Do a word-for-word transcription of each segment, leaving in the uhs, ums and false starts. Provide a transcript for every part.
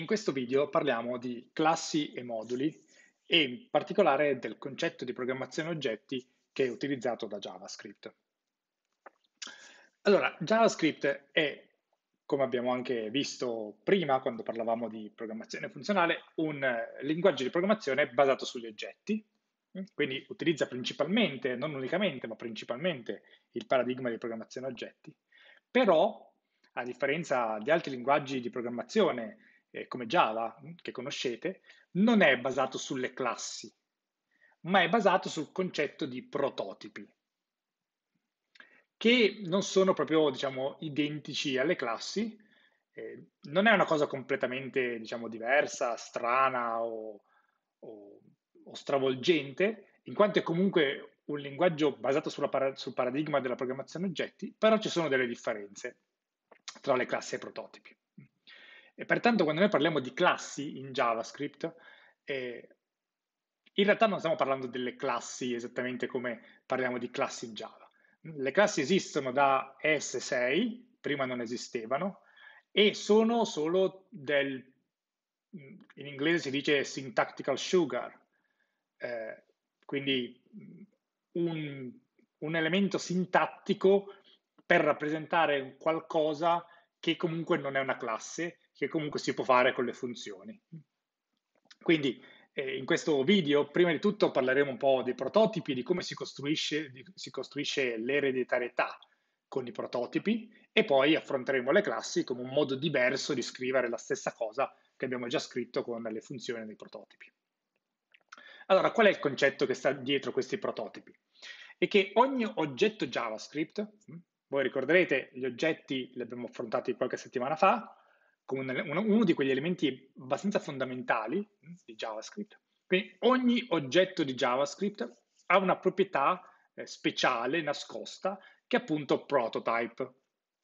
In questo video parliamo di classi e moduli e in particolare del concetto di programmazione oggetti che è utilizzato da JavaScript. Allora, JavaScript è, come abbiamo anche visto prima quando parlavamo di programmazione funzionale, un eh, linguaggio di programmazione basato sugli oggetti, mm? Quindi utilizza principalmente, non unicamente, ma principalmente il paradigma di programmazione oggetti. Però, a differenza di altri linguaggi di programmazione eh, come Java, mm, che conoscete, non è basato sulle classi, ma è basato sul concetto di prototipi, che non sono proprio, diciamo, identici alle classi. Eh, non è una cosa completamente, diciamo, diversa, strana o, o- o stravolgente, in quanto è comunque un linguaggio basato sulla para- sul paradigma della programmazione oggetti, però ci sono delle differenze tra le classi e i prototipi. E pertanto quando noi parliamo di classi in JavaScript, eh, in realtà non stiamo parlando delle classi esattamente come parliamo di classi in Java. Le classi esistono da E S sei, prima non esistevano, e sono solo del, in inglese si dice syntactical sugar, eh, quindi un, un elemento sintattico per rappresentare qualcosa che comunque non è una classe, che comunque si può fare con le funzioni. Quindi eh, in questo video, prima di tutto, parleremo un po' dei prototipi, di come si costruisce, di, si costruisce l'ereditarietà con i prototipi e poi affronteremo le classi come un modo diverso di scrivere la stessa cosa che abbiamo già scritto con le funzioni dei prototipi. Allora, qual è il concetto che sta dietro questi prototipi? È che ogni oggetto JavaScript, voi ricorderete, gli oggetti li abbiamo affrontati qualche settimana fa, come uno di quegli elementi abbastanza fondamentali di JavaScript. Quindi ogni oggetto di JavaScript ha una proprietà eh, speciale, nascosta, che è appunto prototype,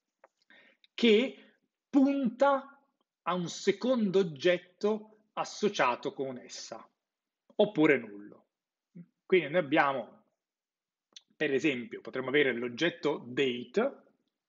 che punta a un secondo oggetto associato con essa, oppure nullo. Quindi noi abbiamo, per esempio, potremmo avere l'oggetto date.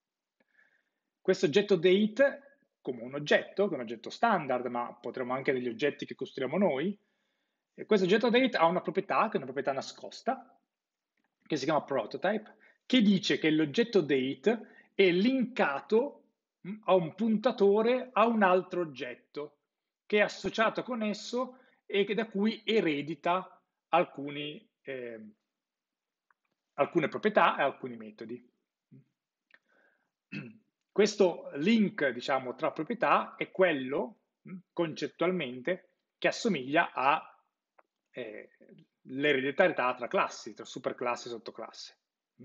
Questo oggetto date, come un oggetto, che è un oggetto standard, ma potremmo anche degli oggetti che costruiamo noi, e questo oggetto date ha una proprietà, che è una proprietà nascosta, che si chiama prototype, che dice che l'oggetto date è linkato a un puntatore a un altro oggetto, che è associato con esso e da cui eredita alcuni, eh, alcune proprietà e alcuni metodi. Questo link, diciamo, tra proprietà è quello, concettualmente, che assomiglia all'ereditarietà eh, tra classi, tra superclasse e sottoclasse.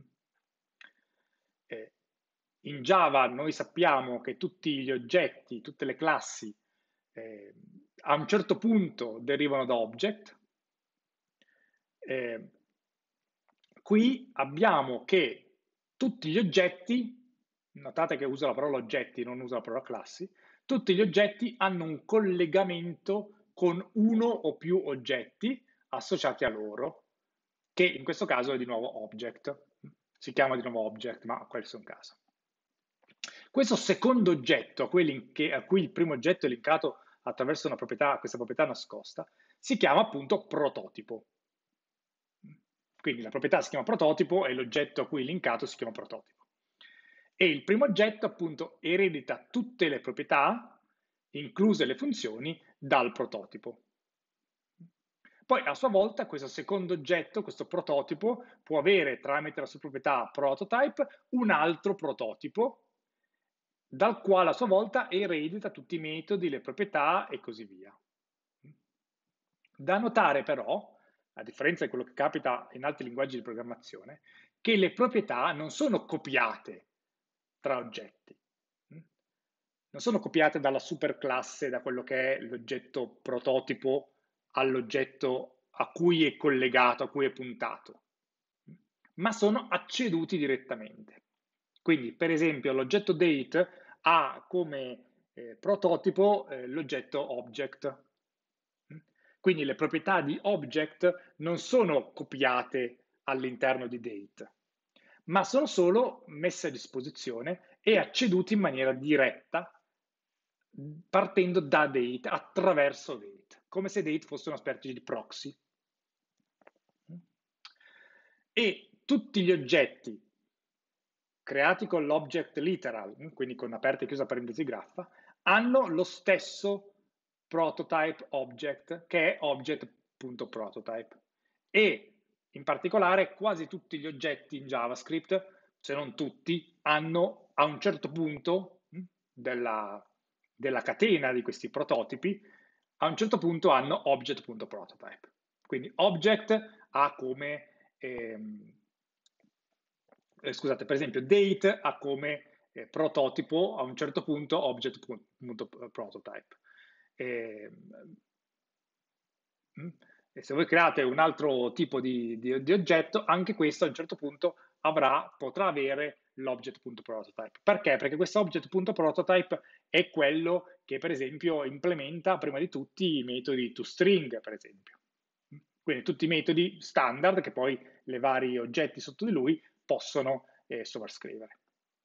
Eh, in Java noi sappiamo che tutti gli oggetti, tutte le classi, eh, a un certo punto derivano da object. Eh, qui abbiamo che tutti gli oggetti, notate che uso la parola oggetti, non uso la parola classi, tutti gli oggetti hanno un collegamento con uno o più oggetti associati a loro, che in questo caso è di nuovo object. Si chiama di nuovo object, ma questo è un caso. Questo secondo oggetto, a cui, a cui il primo oggetto è linkato attraverso una proprietà, questa proprietà nascosta, si chiama appunto prototipo. Quindi la proprietà si chiama prototipo e l'oggetto a cui è linkato si chiama prototipo. E il primo oggetto appunto eredita tutte le proprietà, incluse le funzioni, dal prototipo. Poi a sua volta questo secondo oggetto, questo prototipo, può avere tramite la sua proprietà prototype un altro prototipo, dal quale a sua volta eredita tutti i metodi, le proprietà e così via. Da notare però, a differenza di quello che capita in altri linguaggi di programmazione, che le proprietà non sono copiate tra oggetti. Non sono copiate dalla superclasse, da quello che è l'oggetto prototipo all'oggetto a cui è collegato, a cui è puntato, ma sono acceduti direttamente. Quindi, per esempio, l'oggetto date ha come eh, prototipo eh, l'oggetto object. Quindi le proprietà di object non sono copiate all'interno di date, ma sono solo messe a disposizione e accedute in maniera diretta partendo da date, attraverso date, come se date fosse una specie di proxy. E tutti gli oggetti creati con l'object literal, quindi con aperta e chiusa parentesi graffa, hanno lo stesso prototype object, che è object.prototype. E in particolare quasi tutti gli oggetti in JavaScript, se non tutti, hanno a un certo punto della, della catena di questi prototipi, a un certo punto hanno object.prototype. Quindi object ha come ehm, eh, scusate, per esempio date ha come eh, prototipo a un certo punto object.prototype. E, e se voi create un altro tipo di, di, di oggetto, anche questo a un certo punto avrà, potrà avere l'object.prototype. Perché? Perché questo object.prototype è quello che per esempio implementa prima di tutti i metodi toString, per esempio. Quindi tutti i metodi standard che poi le vari oggetti sotto di lui possono eh, sovrascrivere.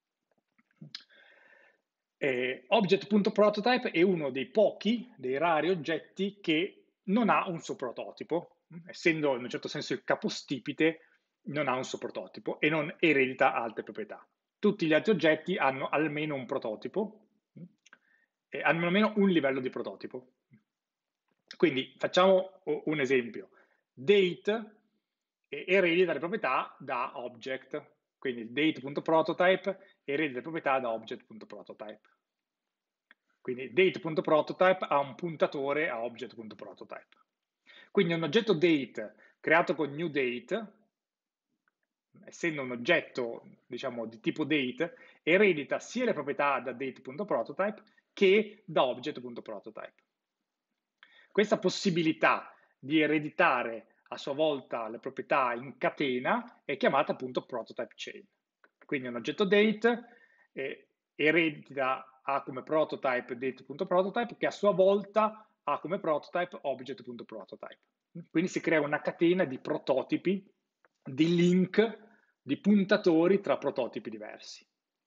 Eh, Object.prototype è uno dei pochi, dei rari oggetti che non ha un suo prototipo, essendo in un certo senso il capostipite, non ha un suo prototipo e non eredita altre proprietà. Tutti gli altri oggetti hanno almeno un prototipo, e hanno almeno un livello di prototipo. Quindi facciamo un esempio. Date eredita le proprietà da object, quindi date.prototype eredita le proprietà da object.prototype. Quindi date.prototype ha un puntatore a object.prototype. Quindi un oggetto date creato con newDate, essendo un oggetto diciamo di tipo date, eredita sia le proprietà da date.prototype che da object.prototype. Questa possibilità di ereditare a sua volta le proprietà in catena è chiamata appunto prototype chain. Quindi un oggetto date eh, eredita, ha come prototype date.prototype che a sua volta ha come prototype object.prototype. Quindi si crea una catena di prototipi, di link, di puntatori tra prototipi diversi.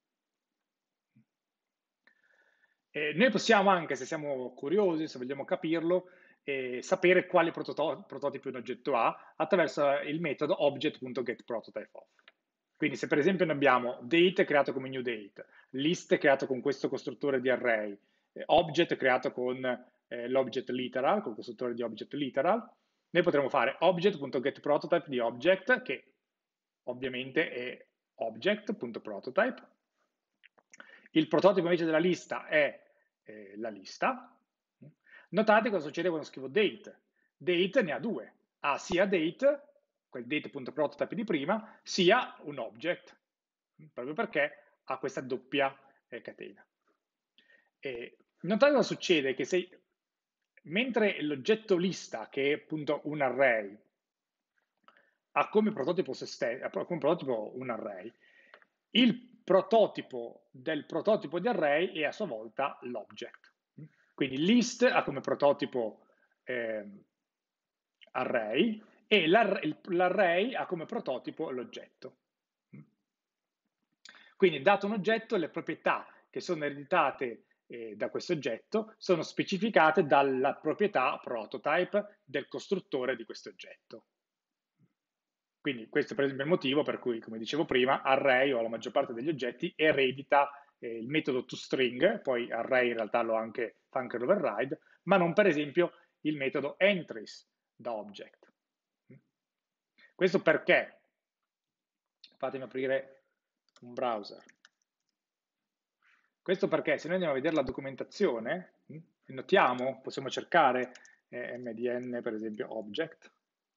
Eh, noi possiamo anche, se siamo curiosi, se vogliamo capirlo, eh, sapere quale prototo prototipo un oggetto ha attraverso il metodo object.getPrototypeOf. Quindi se per esempio noi abbiamo date creato come newDate, list creato con questo costruttore di array, eh, object creato con eh, l'object literal, con il costruttore di object literal, noi potremo fare object.getPrototype di object, che ovviamente è object.prototype. Il prototipo invece della lista è eh, la lista. Notate cosa succede quando scrivo date. Date ne ha due. Ha sia date, quel date.prototype di prima, sia un object, proprio perché ha questa doppia eh, catena. E notate cosa succede, che se, mentre l'oggetto lista, che è appunto un array, ha come prototipo, se stesso, come prototipo un array, il prototipo del prototipo di array è a sua volta l'object. Quindi list ha come prototipo eh, array e l'array ha come prototipo l'oggetto. Quindi dato un oggetto, le proprietà che sono ereditate eh, da questo oggetto sono specificate dalla proprietà prototype del costruttore di questo oggetto. Quindi questo per esempio è il motivo per cui, come dicevo prima, array o la maggior parte degli oggetti eredita eh, il metodo toString, poi array in realtà lo anche, fa anche l'override, ma non per esempio il metodo entries da object. Questo perché? Fatemi aprire un browser. Questo perché se noi andiamo a vedere la documentazione, notiamo, possiamo cercare eh, mdn per esempio object.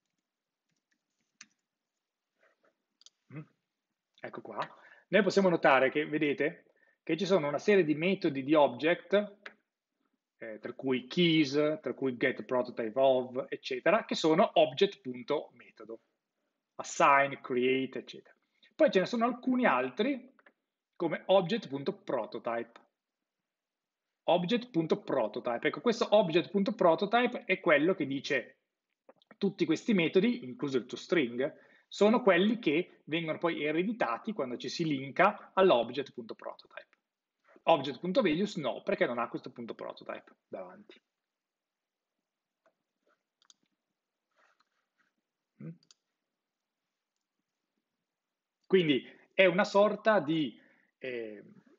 Ecco qua. Noi possiamo notare che, vedete, che ci sono una serie di metodi di object, eh, tra cui keys, tra cui getPrototypeOf, eccetera, che sono object.metodo, assign, create, eccetera. Poi ce ne sono alcuni altri, come object.prototype. Object.prototype. Ecco, questo object.prototype è quello che dice tutti questi metodi, incluso il toString, sono quelli che vengono poi ereditati quando ci si linka all'object.prototype. Object.values no, perché non ha questo punto prototype davanti. Quindi è una sorta di, eh,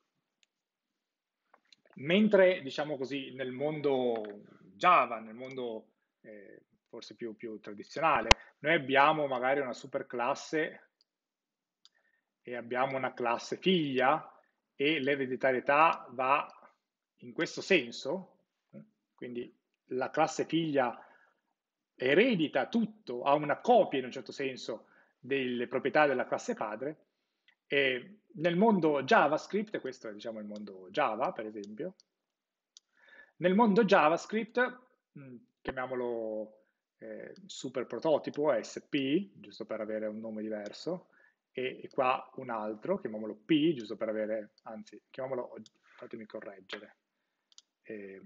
mentre diciamo così nel mondo Java, nel mondo eh, forse più, più tradizionale, noi abbiamo magari una superclasse e abbiamo una classe figlia e l'ereditarietà va in questo senso, quindi la classe figlia eredita tutto, ha una copia in un certo senso delle proprietà della classe padre, e nel mondo JavaScript, questo è diciamo il mondo Java per esempio, nel mondo JavaScript, mh, chiamiamolo eh, super prototipo, S P, giusto per avere un nome diverso, e, e qua un altro, chiamiamolo P, giusto per avere, anzi, chiamiamolo, fatemi correggere. Eh,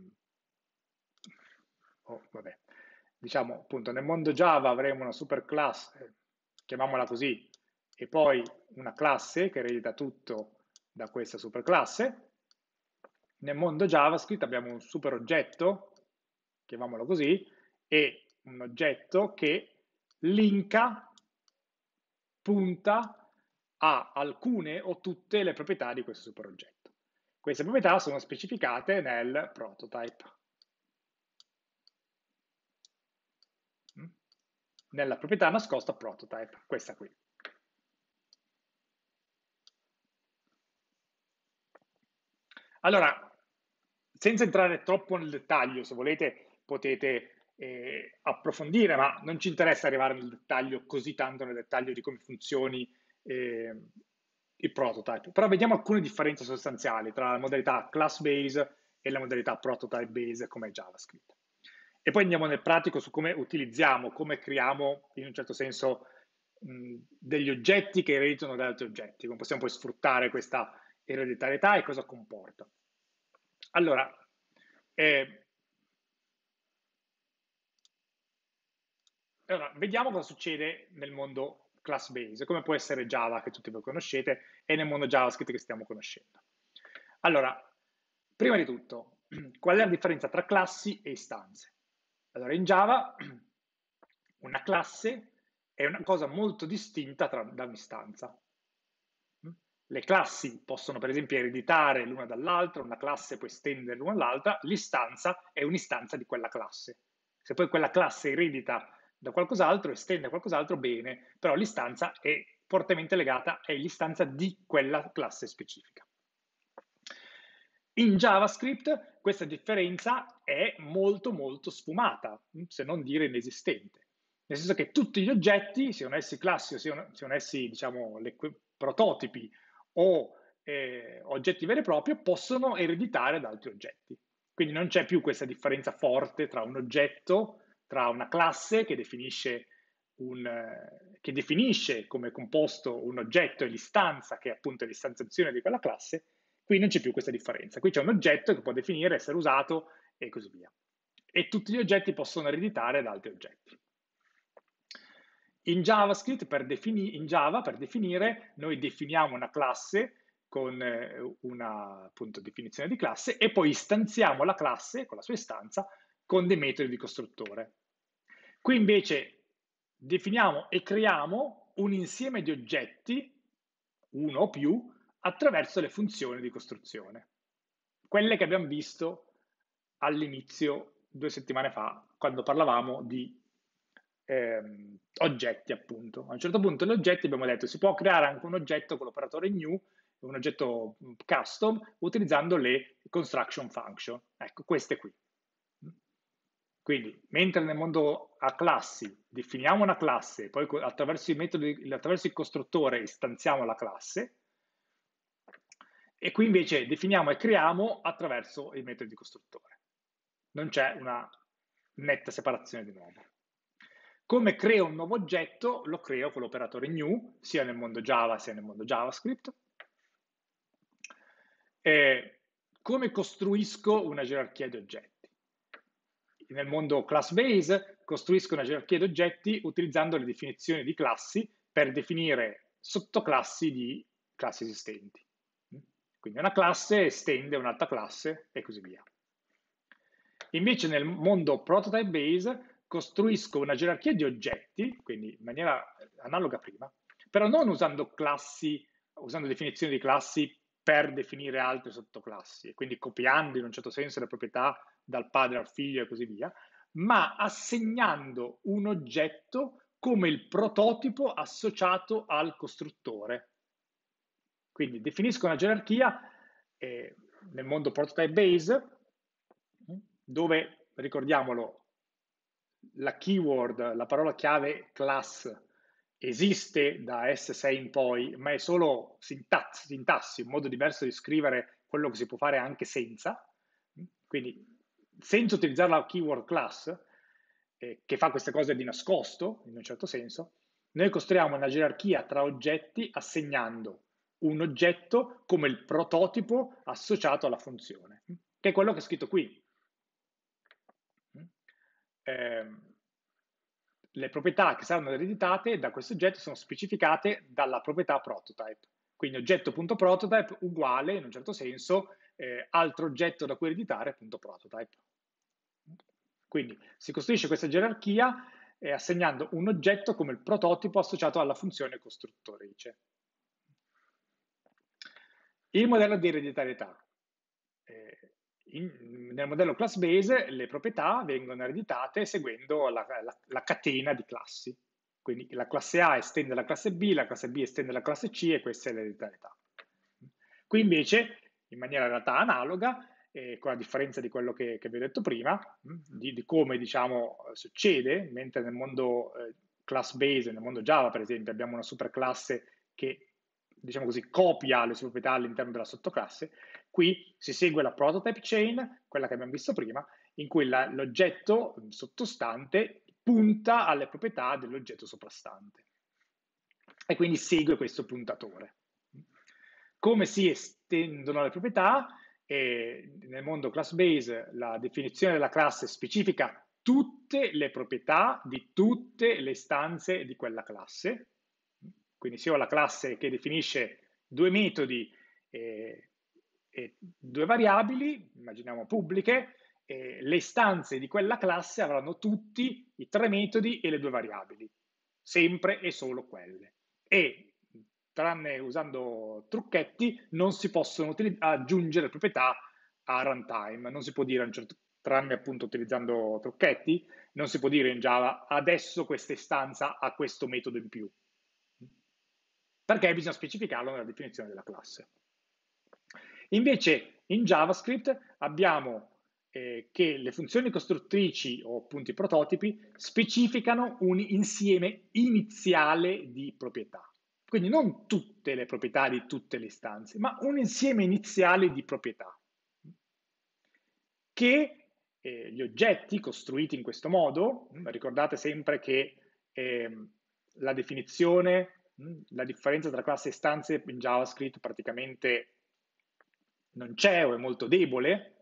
oh, vabbè. Diciamo, appunto, nel mondo Java avremo una superclasse, chiamiamola così, e poi una classe che eredita tutto da questa superclasse. Nel mondo JavaScript abbiamo un super oggetto, chiamiamolo così, e un oggetto che linka, punta a alcune o tutte le proprietà di questo superoggetto. Queste proprietà sono specificate nel prototype. Nella proprietà nascosta prototype, questa qui. Allora, senza entrare troppo nel dettaglio, se volete potete eh, approfondire, ma non ci interessa arrivare nel dettaglio, così tanto nel dettaglio di come funzioni eh, il prototype. Però vediamo alcune differenze sostanziali tra la modalità class base e la modalità prototype base come JavaScript. E poi andiamo nel pratico su come utilizziamo, come creiamo in un certo senso mh, degli oggetti che ereditano da altri oggetti, come possiamo poi sfruttare questa ereditarietà e cosa comporta. Allora, eh, allora, vediamo cosa succede nel mondo class base, come può essere Java che tutti voi conoscete e nel mondo JavaScript che stiamo conoscendo. Allora, prima di tutto, qual è la differenza tra classi e istanze? Allora, in Java una classe è una cosa molto distinta tra, da un'istanza. Le classi possono per esempio ereditare l'una dall'altra, una classe può estendere l'una dall'altra, l'istanza è un'istanza di quella classe. Se poi quella classe eredita da qualcos'altro, estende qualcos'altro, bene, però l'istanza è fortemente legata, è l'istanza di quella classe specifica. In JavaScript questa differenza è molto molto sfumata, se non dire inesistente. Nel senso che tutti gli oggetti, siano essi classi o siano, siano essi diciamo, le, prototipi o eh, oggetti veri e propri, possono ereditare da altri oggetti. Quindi non c'è più questa differenza forte tra un oggetto, tra una classe che definisce, un, eh, che definisce come composto un oggetto e l'istanza, che è appunto l'istanziazione di quella classe. Qui non c'è più questa differenza. Qui c'è un oggetto che può definire, essere usato e così via. E tutti gli oggetti possono ereditare da altri oggetti. In JavaScript, per defini- in Java, per definire, noi definiamo una classe con eh, una appunto, definizione di classe e poi istanziamo la classe con la sua istanza con dei metodi di costruttore. Qui invece definiamo e creiamo un insieme di oggetti, uno o più, attraverso le funzioni di costruzione. Quelle che abbiamo visto all'inizio, due settimane fa, quando parlavamo di ehm, oggetti, appunto. A un certo punto gli oggetti abbiamo detto si può creare anche un oggetto con l'operatore new, un oggetto custom, utilizzando le construction function. Ecco, queste qui. Quindi, mentre nel mondo a classi definiamo una classe, poi attraverso, i metodi, attraverso il costruttore istanziamo la classe, e qui invece definiamo e creiamo attraverso i metodi di costruttore. Non c'è una netta separazione di nuovo. Come creo un nuovo oggetto? Lo creo con l'operatore new, sia nel mondo Java sia nel mondo JavaScript. E come costruisco una gerarchia di oggetti? Nel mondo class base costruisco una gerarchia di oggetti utilizzando le definizioni di classi per definire sottoclassi di classi esistenti. Quindi una classe estende un'altra classe e così via. Invece nel mondo prototype base costruisco una gerarchia di oggetti, quindi in maniera analoga a prima, però non usando classi, usando definizioni di classi per definire altre sottoclassi, e quindi copiando in un certo senso le proprietà dal padre al figlio e così via, ma assegnando un oggetto come il prototipo associato al costruttore. Quindi definisco una gerarchia eh, nel mondo prototype base, dove, ricordiamolo, la keyword, la parola chiave class, esiste da S sei in poi, ma è solo sintassi, sintassi, un modo diverso di scrivere quello che si può fare anche senza. Quindi, senza utilizzare la keyword class, eh, che fa queste cose di nascosto, in un certo senso, noi costruiamo una gerarchia tra oggetti assegnando un oggetto come il prototipo associato alla funzione, che è quello che è scritto qui. Eh, le proprietà che saranno ereditate da questo oggetto sono specificate dalla proprietà prototype. Quindi oggetto.prototype uguale, in un certo senso, eh, altro oggetto da cui ereditare, punto prototype. Quindi si costruisce questa gerarchia eh, assegnando un oggetto come il prototipo associato alla funzione costruttrice. Il modello di ereditarietà. Eh, in, nel modello class base le proprietà vengono ereditate seguendo la, la, la catena di classi. Quindi la classe A estende la classe B, la classe B estende la classe C e questa è l'ereditarietà. Qui invece, in maniera in realtà analoga, eh, con la differenza di quello che, che vi ho detto prima, di, di come diciamo succede, mentre nel mondo eh, class base, nel mondo Java per esempio, abbiamo una superclasse che diciamo così, copia le sue proprietà all'interno della sottoclasse. Qui si segue la prototype chain, quella che abbiamo visto prima, in cui l'oggetto sottostante punta alle proprietà dell'oggetto soprastante. E quindi segue questo puntatore. Come si estendono le proprietà? E nel mondo class base la definizione della classe specifica tutte le proprietà di tutte le istanze di quella classe. Quindi se ho la classe che definisce due metodi e, e due variabili, immaginiamo pubbliche, eh, le istanze di quella classe avranno tutti i tre metodi e le due variabili, sempre e solo quelle. E tranne usando trucchetti non si possono aggiungere proprietà a runtime, non si può dire, tranne appunto utilizzando trucchetti, non si può dire in Java adesso questa istanza ha questo metodo in più, perché bisogna specificarlo nella definizione della classe. Invece in JavaScript abbiamo eh, che le funzioni costruttrici o punti prototipi specificano un insieme iniziale di proprietà. Quindi non tutte le proprietà di tutte le istanze, ma un insieme iniziale di proprietà che eh, gli oggetti costruiti in questo modo, ricordate sempre che eh, la definizione, la differenza tra classe e istanze in JavaScript praticamente non c'è o è molto debole,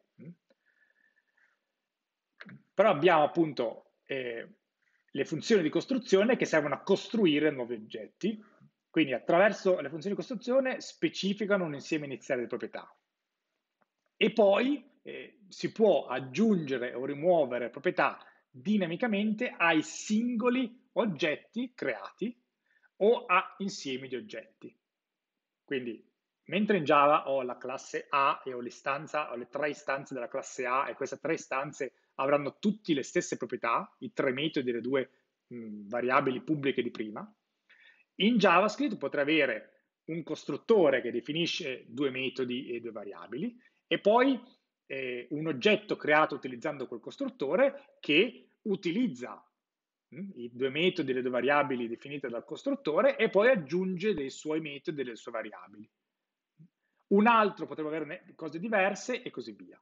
però abbiamo appunto eh, le funzioni di costruzione che servono a costruire nuovi oggetti, quindi attraverso le funzioni di costruzione specificano un insieme iniziale di proprietà. E poi eh, si può aggiungere o rimuovere proprietà dinamicamente ai singoli oggetti creati o a insiemi di oggetti. Quindi, mentre in Java ho la classe A e ho l'istanza, ho le tre istanze della classe A e queste tre istanze avranno tutte le stesse proprietà, i tre metodi e le due mh, variabili pubbliche di prima, in JavaScript potrei avere un costruttore che definisce due metodi e due variabili e poi eh, un oggetto creato utilizzando quel costruttore che utilizza mh, i due metodi e le due variabili definite dal costruttore e poi aggiunge dei suoi metodi e delle sue variabili. Un altro potrebbe avere cose diverse e così via.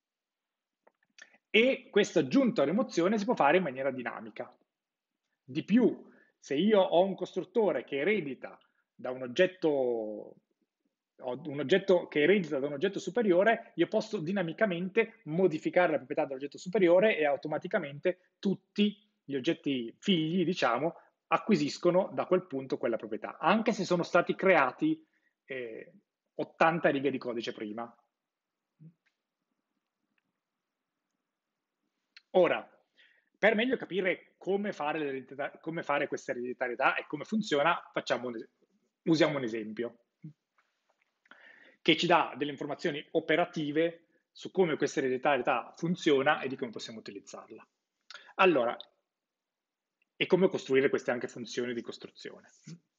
E questa aggiunta o rimozione si può fare in maniera dinamica. Di più, se io ho un costruttore che eredita da un oggetto ho un oggetto che eredita da un oggetto superiore, io posso dinamicamente modificare la proprietà dell'oggetto superiore e automaticamente tutti gli oggetti figli, diciamo, acquisiscono da quel punto quella proprietà, anche se sono stati creati eh, ottanta righe di codice prima. Ora, per meglio capire come fare, come fare questa ereditarietà e come funziona, facciamo un, usiamo un esempio che ci dà delle informazioni operative su come questa ereditarietà funziona e di come possiamo utilizzarla. Allora, e come costruire queste anche funzioni di costruzione.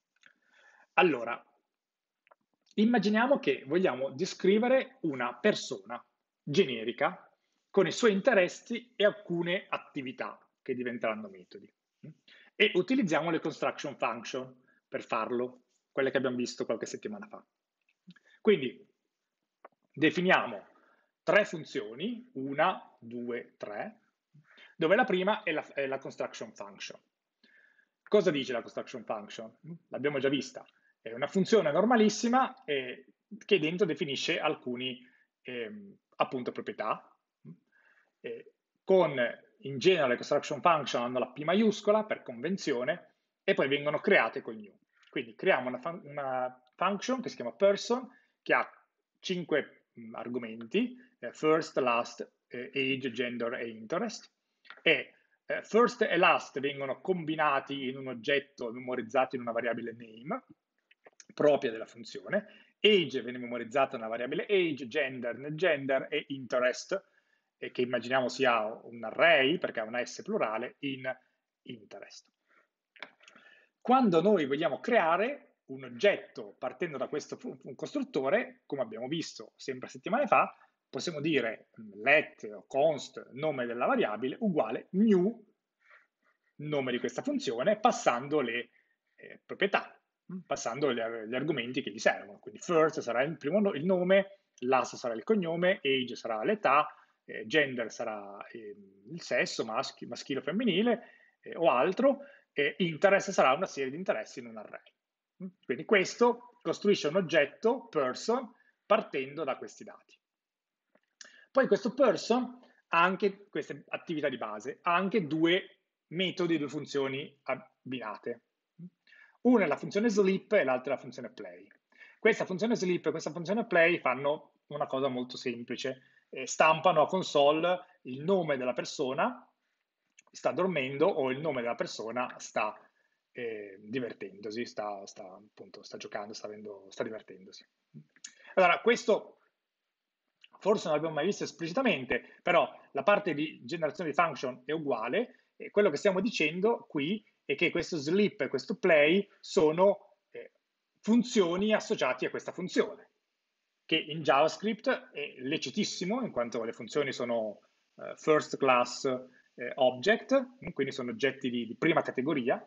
Allora, immaginiamo che vogliamo descrivere una persona generica con i suoi interessi e alcune attività che diventeranno metodi. E utilizziamo le construction function per farlo, quelle che abbiamo visto qualche settimana fa. Quindi definiamo tre funzioni, una, due, tre, dove la prima è la, è la construction function. Cosa dice la construction function? L'abbiamo già vista. È una funzione normalissima eh, che dentro definisce alcuni eh, appunto proprietà. Eh, con in genere le construction function hanno la P maiuscola per convenzione e poi vengono create con new. Quindi creiamo una, fun una function che si chiama person che ha cinque mh, argomenti, eh, first, last, eh, age, gender e interest, e eh, first e last vengono combinati in un oggetto memorizzato in una variabile name propria della funzione, age viene memorizzata in una variabile age, gender nel gender e interest, eh, che immaginiamo sia un array perché ha una S plurale, in interest. Quando noi vogliamo creare un oggetto partendo da questo un costruttore, come abbiamo visto sempre settimane fa, possiamo dire let o const, nome della variabile, uguale new, nome di questa funzione, passando le eh, proprietà, passando gli, gli argomenti che gli servono. Quindi first sarà il, primo, il nome, last sarà il cognome, age sarà l'età, eh, gender sarà eh, il sesso, maschi, maschile o femminile eh, o altro, e interest sarà una serie di interessi in un array. Quindi questo costruisce un oggetto person partendo da questi dati. Poi questo person ha anche queste attività di base, ha anche due metodi, due funzioni abbinate. Una è la funzione sleep e l'altra è la funzione play. Questa funzione sleep e questa funzione play fanno una cosa molto semplice. Eh, stampano a console il nome della persona, sta dormendo, o il nome della persona sta eh, divertendosi, sta, sta, appunto, sta giocando, sta, avendo, sta divertendosi. Allora, questo forse non l'abbiamo mai visto esplicitamente, però la parte di generazione di function è uguale, e quello che stiamo dicendo qui è che questo sleep e questo play sono eh, funzioni associate a questa funzione, che in JavaScript è lecitissimo, in quanto le funzioni sono eh, first class eh, object, quindi sono oggetti di, di prima categoria,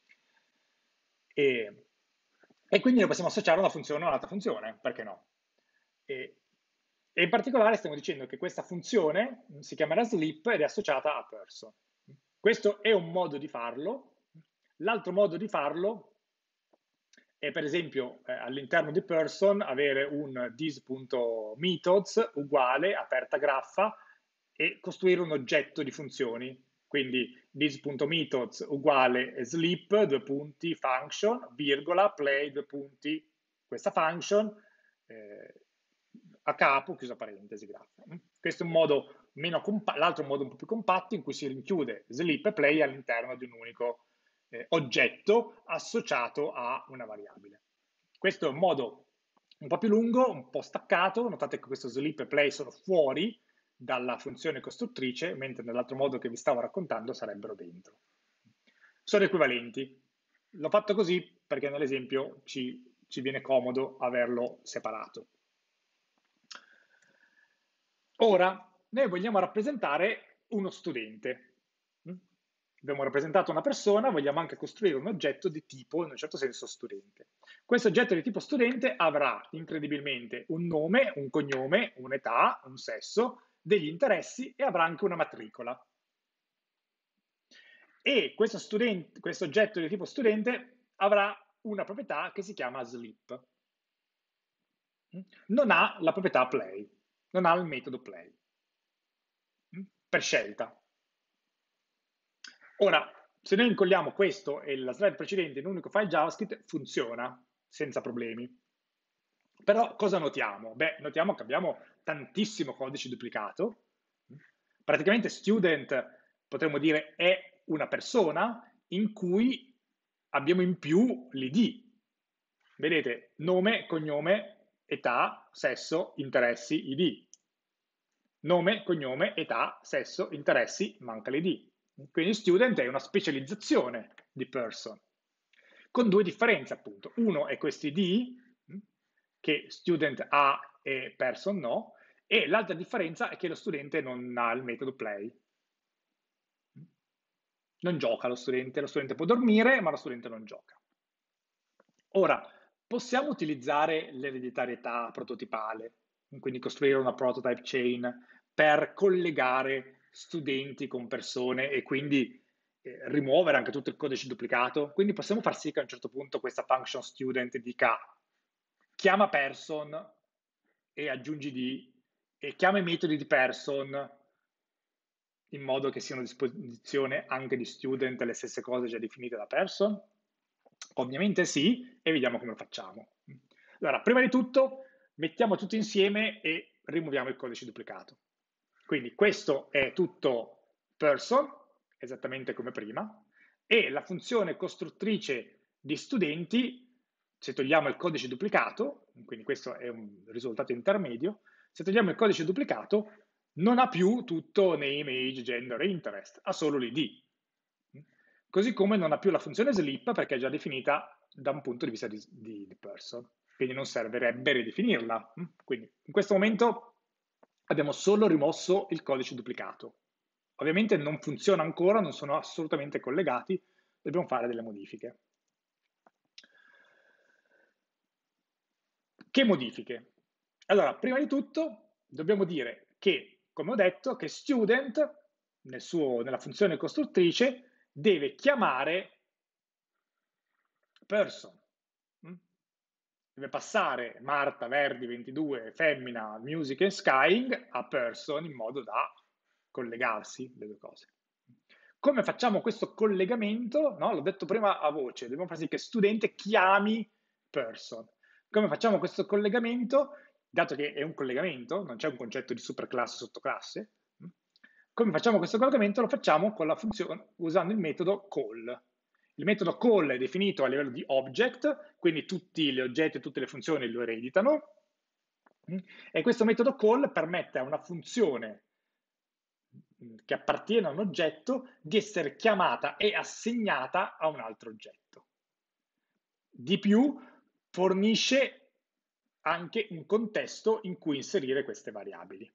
e, e quindi lo possiamo associare a una funzione o a un'altra funzione, perché no? E, e in particolare stiamo dicendo che questa funzione si chiamerà sleep ed è associata a person. Questo è un modo di farlo. L'altro modo di farlo è, per esempio, eh, all'interno di person avere un this.methods uguale, aperta graffa, e costruire un oggetto di funzioni. Quindi this.methods uguale sleep, due punti, function, virgola, play, due punti, questa function, eh, a capo, chiusa parentesi, graffa. Questo è un modo meno compatto, l'altro modo un po' più compatto in cui si rinchiude sleep e play all'interno di un unico eh, oggetto associato a una variabile. Questo è un modo un po' più lungo, un po' staccato. Notate che questo sleep e play sono fuori dalla funzione costruttrice, mentre nell'altro modo che vi stavo raccontando sarebbero dentro. Sono equivalenti. L'ho fatto così perché nell'esempio ci, ci viene comodo averlo separato. Ora, noi vogliamo rappresentare uno studente. Abbiamo rappresentato una persona, vogliamo anche costruire un oggetto di tipo, in un certo senso, studente. Questo oggetto di tipo studente avrà incredibilmente un nome, un cognome, un'età, un sesso, degli interessi e avrà anche una matricola. E questo, studente, questo oggetto di tipo studente avrà una proprietà che si chiama sleep. Non ha la proprietà play, non ha il metodo play, per scelta. Ora, se noi incolliamo questo e la slide precedente in un unico file JavaScript, funziona senza problemi. Però cosa notiamo? Beh, notiamo che abbiamo tantissimo codice duplicato. Praticamente student, potremmo dire, è una persona in cui abbiamo in più l'I D. Vedete, nome, cognome, età, sesso, interessi, I D. Nome, cognome, età, sesso, interessi, manca l'I D. Quindi student è una specializzazione di person, con due differenze appunto. Uno è questo I D, che student ha e person no, e l'altra differenza è che lo studente non ha il metodo play. Non gioca lo studente, lo studente può dormire, ma lo studente non gioca. Ora, possiamo utilizzare l'ereditarietà prototipale, quindi costruire una prototype chain per collegare studenti con persone e quindi eh, rimuovere anche tutto il codice duplicato. Quindi possiamo far sì che a un certo punto questa function student dica chiama person e aggiungi di e chiama i metodi di person in modo che siano a disposizione anche di student le stesse cose già definite da person? Ovviamente sì, e vediamo come lo facciamo. Allora, prima di tutto, mettiamo tutto insieme e rimuoviamo il codice duplicato. Quindi questo è tutto person, esattamente come prima, e la funzione costruttrice di studenti, se togliamo il codice duplicato, quindi questo è un risultato intermedio, se togliamo il codice duplicato, non ha più tutto name, age, gender e interest, ha solo l'I D. Così come non ha più la funzione sleep perché è già definita da un punto di vista di, di, di person, quindi non servirebbe ridefinirla. Quindi in questo momento abbiamo solo rimosso il codice duplicato. Ovviamente non funziona ancora, non sono assolutamente collegati, dobbiamo fare delle modifiche. Che modifiche? Allora, prima di tutto dobbiamo dire che, come ho detto, che student nel suo, nella funzione costruttrice deve chiamare person. Deve passare Marta, Verdi, ventidue, femmina, music e skying a person in modo da collegarsi le due cose. Come facciamo questo collegamento? No? L'ho detto prima a voce, dobbiamo far sì che studente chiami person. Come facciamo questo collegamento? Dato che è un collegamento, non c'è un concetto di superclasse o sottoclasse, come facciamo questo collegamento? Lo facciamo con la funzione, usando il metodo call. Il metodo call è definito a livello di object, quindi tutti gli oggetti e tutte le funzioni lo ereditano, e questo metodo call permette a una funzione che appartiene a un oggetto di essere chiamata e assegnata a un altro oggetto. Di più, fornisce anche un contesto in cui inserire queste variabili.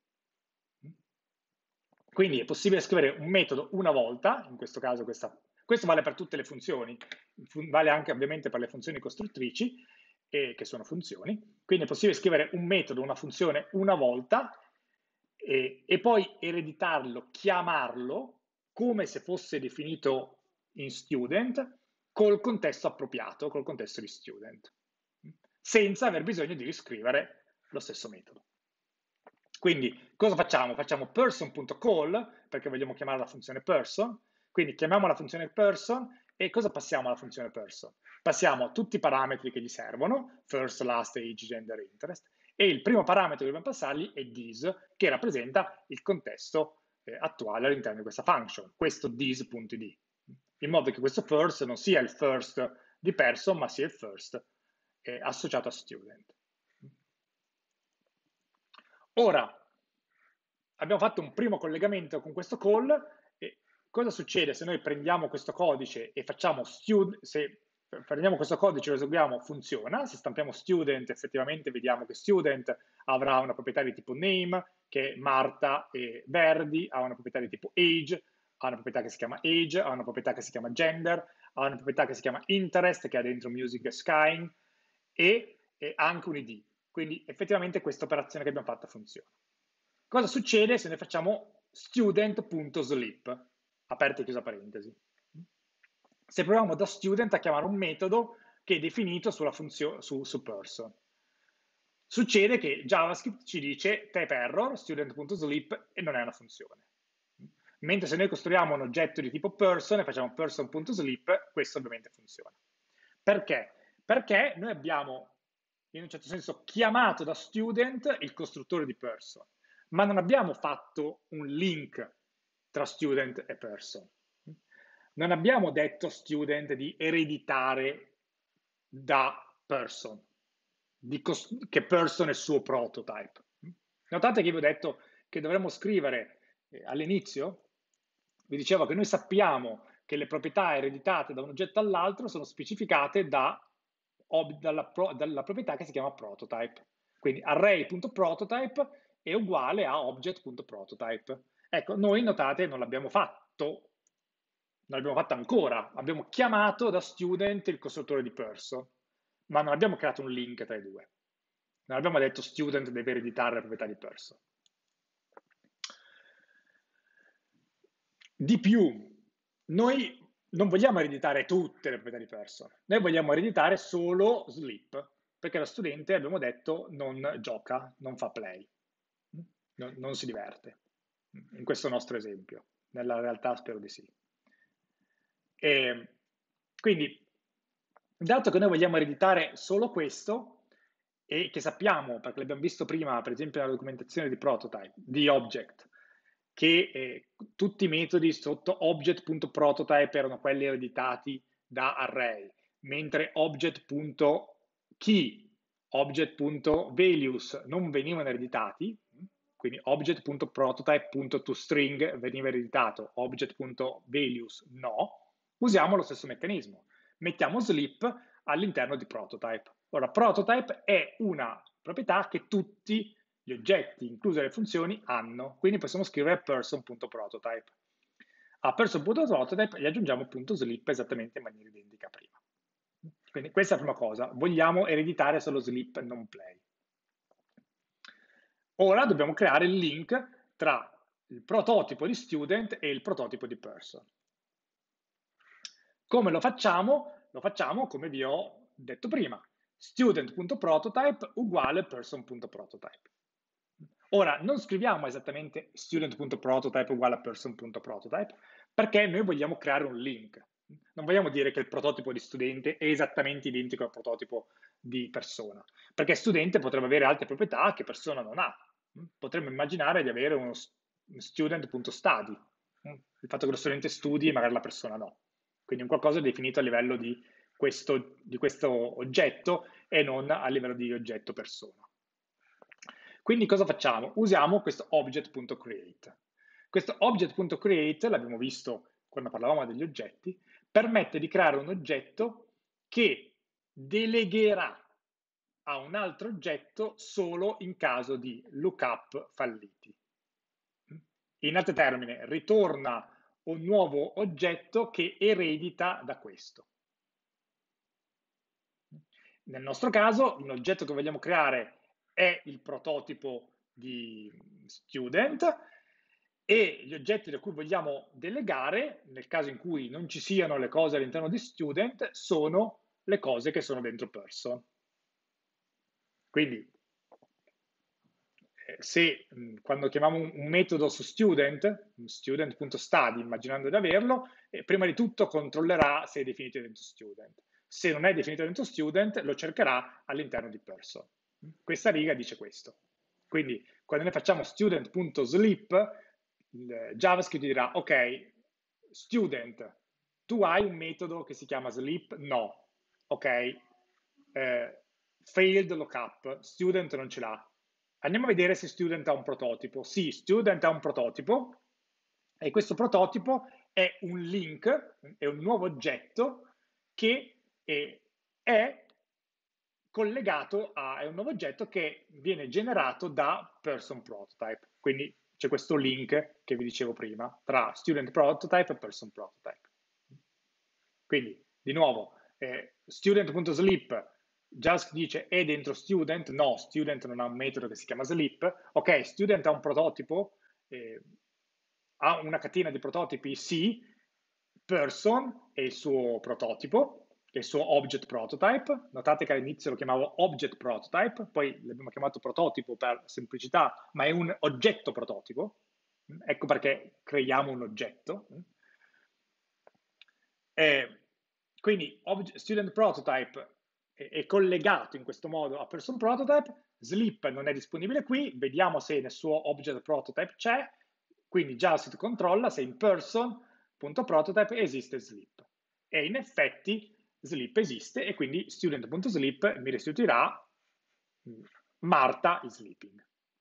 Quindi è possibile scrivere un metodo una volta, in questo caso questa, questo vale per tutte le funzioni, vale anche ovviamente per le funzioni costruttrici, eh, che sono funzioni, quindi è possibile scrivere un metodo, una funzione una volta e, e poi ereditarlo, chiamarlo come se fosse definito in student col contesto appropriato, col contesto di student, senza aver bisogno di riscrivere lo stesso metodo. Quindi cosa facciamo? Facciamo person.call perché vogliamo chiamare la funzione person, quindi chiamiamo la funzione person e cosa passiamo alla funzione person? Passiamo tutti i parametri che gli servono, first, last, age, gender, interest, e il primo parametro che dobbiamo passargli è this, che rappresenta il contesto eh, attuale all'interno di questa function, questo this.id, in modo che questo first non sia il first di person, ma sia il first eh, associato a student. Ora, abbiamo fatto un primo collegamento con questo call e cosa succede se noi prendiamo questo codice e facciamo student, se prendiamo questo codice e lo eseguiamo, funziona, se stampiamo student effettivamente vediamo che student avrà una proprietà di tipo name, che è Marta e Verdi, ha una proprietà di tipo age, ha una proprietà che si chiama age, ha una proprietà che si chiama gender, ha una proprietà che si chiama interest, che ha dentro music e skying, e, e anche un I D. Quindi effettivamente questa operazione che abbiamo fatto funziona. Cosa succede se noi facciamo student.sleep, aperta e chiusa parentesi? Se proviamo da student a chiamare un metodo che è definito sulla funzione, su, su person. Succede che JavaScript ci dice type error, student.sleep, e non è una funzione. Mentre se noi costruiamo un oggetto di tipo person e facciamo person.sleep, questo ovviamente funziona. Perché? Perché noi abbiamo in un certo senso chiamato da student il costruttore di person, ma non abbiamo fatto un link tra student e person. Non abbiamo detto student di ereditare da person, di che person è il suo prototype. Notate che vi ho detto che dovremmo scrivere eh, all'inizio, vi dicevo che noi sappiamo che le proprietà ereditate da un oggetto all'altro sono specificate da, dalla, dalla proprietà che si chiama prototype. Quindi array.prototype è uguale a object.prototype. Ecco, noi notate non l'abbiamo fatto, non l'abbiamo fatto ancora, abbiamo chiamato da student il costruttore di person, ma non abbiamo creato un link tra i due. Non abbiamo detto student deve ereditare la proprietà di person. Di più, noi non vogliamo ereditare tutte le proprietà di person, noi vogliamo ereditare solo sleep, perché lo studente, abbiamo detto, non gioca, non fa play, non, non si diverte, in questo nostro esempio. Nella realtà spero di sì. E quindi, dato che noi vogliamo ereditare solo questo, e che sappiamo, perché l'abbiamo visto prima, per esempio nella documentazione di prototype, di object, che eh, tutti i metodi sotto object.prototype erano quelli ereditati da array, mentre object.key, object.values non venivano ereditati, quindi object.prototype.toString veniva ereditato, object.values no, usiamo lo stesso meccanismo. Mettiamo sleep all'interno di prototype. Ora, prototype è una proprietà che tutti gli oggetti, incluse le funzioni, hanno. Quindi possiamo scrivere person.prototype. A person.prototype gli aggiungiamo .sleep esattamente in maniera identica a prima. Quindi questa è la prima cosa. Vogliamo ereditare solo sleep, non play. Ora dobbiamo creare il link tra il prototipo di student e il prototipo di person. Come lo facciamo? Lo facciamo come vi ho detto prima. Student.prototype uguale person.prototype. Ora, non scriviamo esattamente student.prototype uguale a person.prototype perché noi vogliamo creare un link. Non vogliamo dire che il prototipo di studente è esattamente identico al prototipo di persona, perché studente potrebbe avere altre proprietà che persona non ha. Potremmo immaginare di avere uno student.study, il fatto che lo studente studi e magari la persona no. Quindi un qualcosa definito a livello di questo, di questo oggetto e non a livello di oggetto persona. Quindi cosa facciamo? Usiamo questo object.create. Questo object.create, l'abbiamo visto quando parlavamo degli oggetti, permette di creare un oggetto che delegherà a un altro oggetto solo in caso di lookup falliti. In altri termini, ritorna un nuovo oggetto che eredita da questo. Nel nostro caso, l'oggetto che vogliamo creare è il prototipo di student e gli oggetti da cui vogliamo delegare, nel caso in cui non ci siano le cose all'interno di student, sono le cose che sono dentro person. Quindi, se quando chiamiamo un metodo su student, student.study, immaginando di averlo, eh, prima di tutto controllerà se è definito dentro student. Se non è definito dentro student, lo cercherà all'interno di person. Questa riga dice questo. Quindi, quando noi facciamo student.sleep, il JavaScript dirà, ok, student, tu hai un metodo che si chiama sleep? No. Ok, eh, failed lookup, student non ce l'ha. Andiamo a vedere se student ha un prototipo. Sì, student ha un prototipo e questo prototipo è un link, è un nuovo oggetto che è, è collegato a, è un nuovo oggetto che viene generato da person prototype. Quindi c'è questo link che vi dicevo prima tra student prototype e person prototype. Quindi, di nuovo, eh, student.sleep JavaScript dice è dentro student, no, student non ha un metodo che si chiama sleep, ok, student ha un prototipo, eh, ha una catena di prototipi, sì, person è il suo prototipo, è il suo object prototype, notate che all'inizio lo chiamavo object prototype, poi l'abbiamo chiamato prototipo per semplicità, ma è un oggetto prototipo, ecco perché creiamo un oggetto. Eh, quindi student prototype è, è collegato in questo modo a person prototype. Sleep non è disponibile qui, vediamo se nel suo object prototype c'è, quindi JavaScript controlla se in person.prototype esiste sleep. E in effetti sleep esiste e quindi student.sleep mi restituirà Marta is sleeping.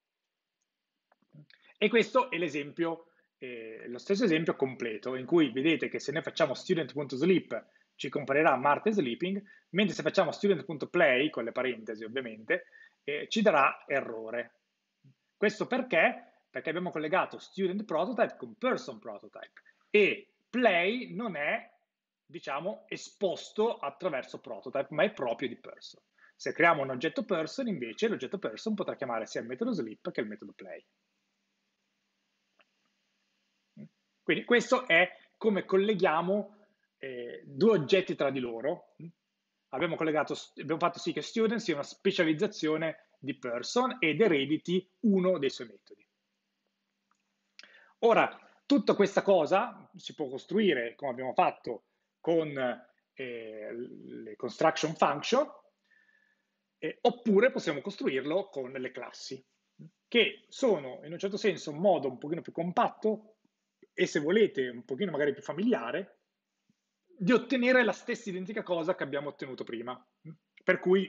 E questo è l'esempio, eh, lo stesso esempio completo, in cui vedete che se noi facciamo student.sleep ci comparirà Marta is sleeping, mentre se facciamo student.play, con le parentesi ovviamente, eh, ci darà errore. Questo perché? Perché abbiamo collegato student prototype con person prototype e play non è, diciamo, esposto attraverso prototype, ma è proprio di person. Se creiamo un oggetto person, invece, l'oggetto person potrà chiamare sia il metodo sleep che il metodo play. Quindi questo è come colleghiamo eh, due oggetti tra di loro. Abbiamo, collegato, abbiamo fatto sì che student sia una specializzazione di person ed erediti uno dei suoi metodi. Ora, tutta questa cosa si può costruire, come abbiamo fatto, con eh, le construction function, eh, oppure possiamo costruirlo con le classi, che sono in un certo senso un modo un pochino più compatto e, se volete, un pochino magari più familiare, di ottenere la stessa identica cosa che abbiamo ottenuto prima. Per cui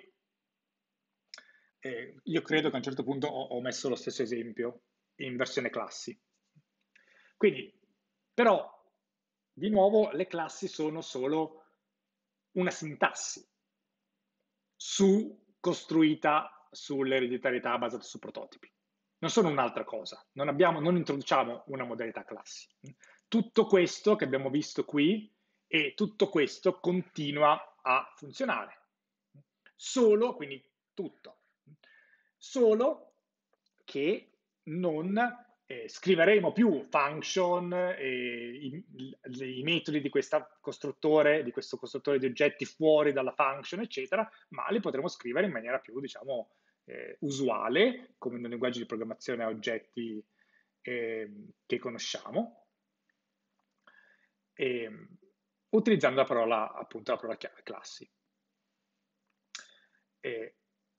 eh, io credo che a un certo punto ho, ho messo lo stesso esempio in versione classi. Quindi, però, di nuovo, le classi sono solo una sintassi su, costruita sull'ereditarietà basata su prototipi. Non sono un'altra cosa, non, abbiamo, non introduciamo una modalità classi. Tutto questo che abbiamo visto qui e tutto questo continua a funzionare. Solo, quindi tutto, solo che non eh, scriveremo più function, eh, i, i, i metodi di questo costruttore, di questo costruttore di oggetti fuori dalla function, eccetera, ma li potremo scrivere in maniera più, diciamo, eh, usuale, come nel linguaggio di programmazione a oggetti eh, che conosciamo, e, utilizzando la parola, appunto, la parola chiave, classi. E,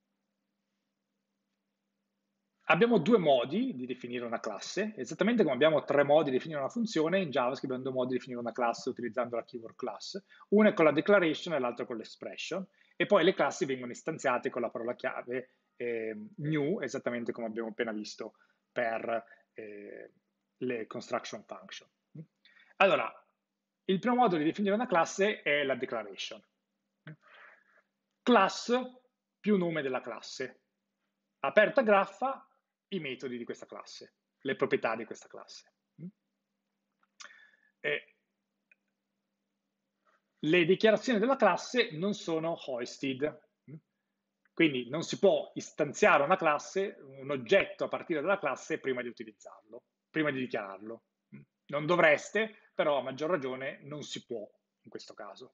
abbiamo due modi di definire una classe, esattamente come abbiamo tre modi di definire una funzione, in JavaScript abbiamo due modi di definire una classe utilizzando la keyword class, uno è con la declaration e l'altro con l'expression, e poi le classi vengono istanziate con la parola chiave eh, new, esattamente come abbiamo appena visto per eh, le construction function. Allora, il primo modo di definire una classe è la declaration. Class più nome della classe. Aperta graffa, i metodi di questa classe, le proprietà di questa classe. E le dichiarazioni della classe non sono hoisted, quindi non si può istanziare una classe, un oggetto a partire dalla classe prima di utilizzarlo, prima di dichiararlo. Non dovreste, però a maggior ragione non si può in questo caso.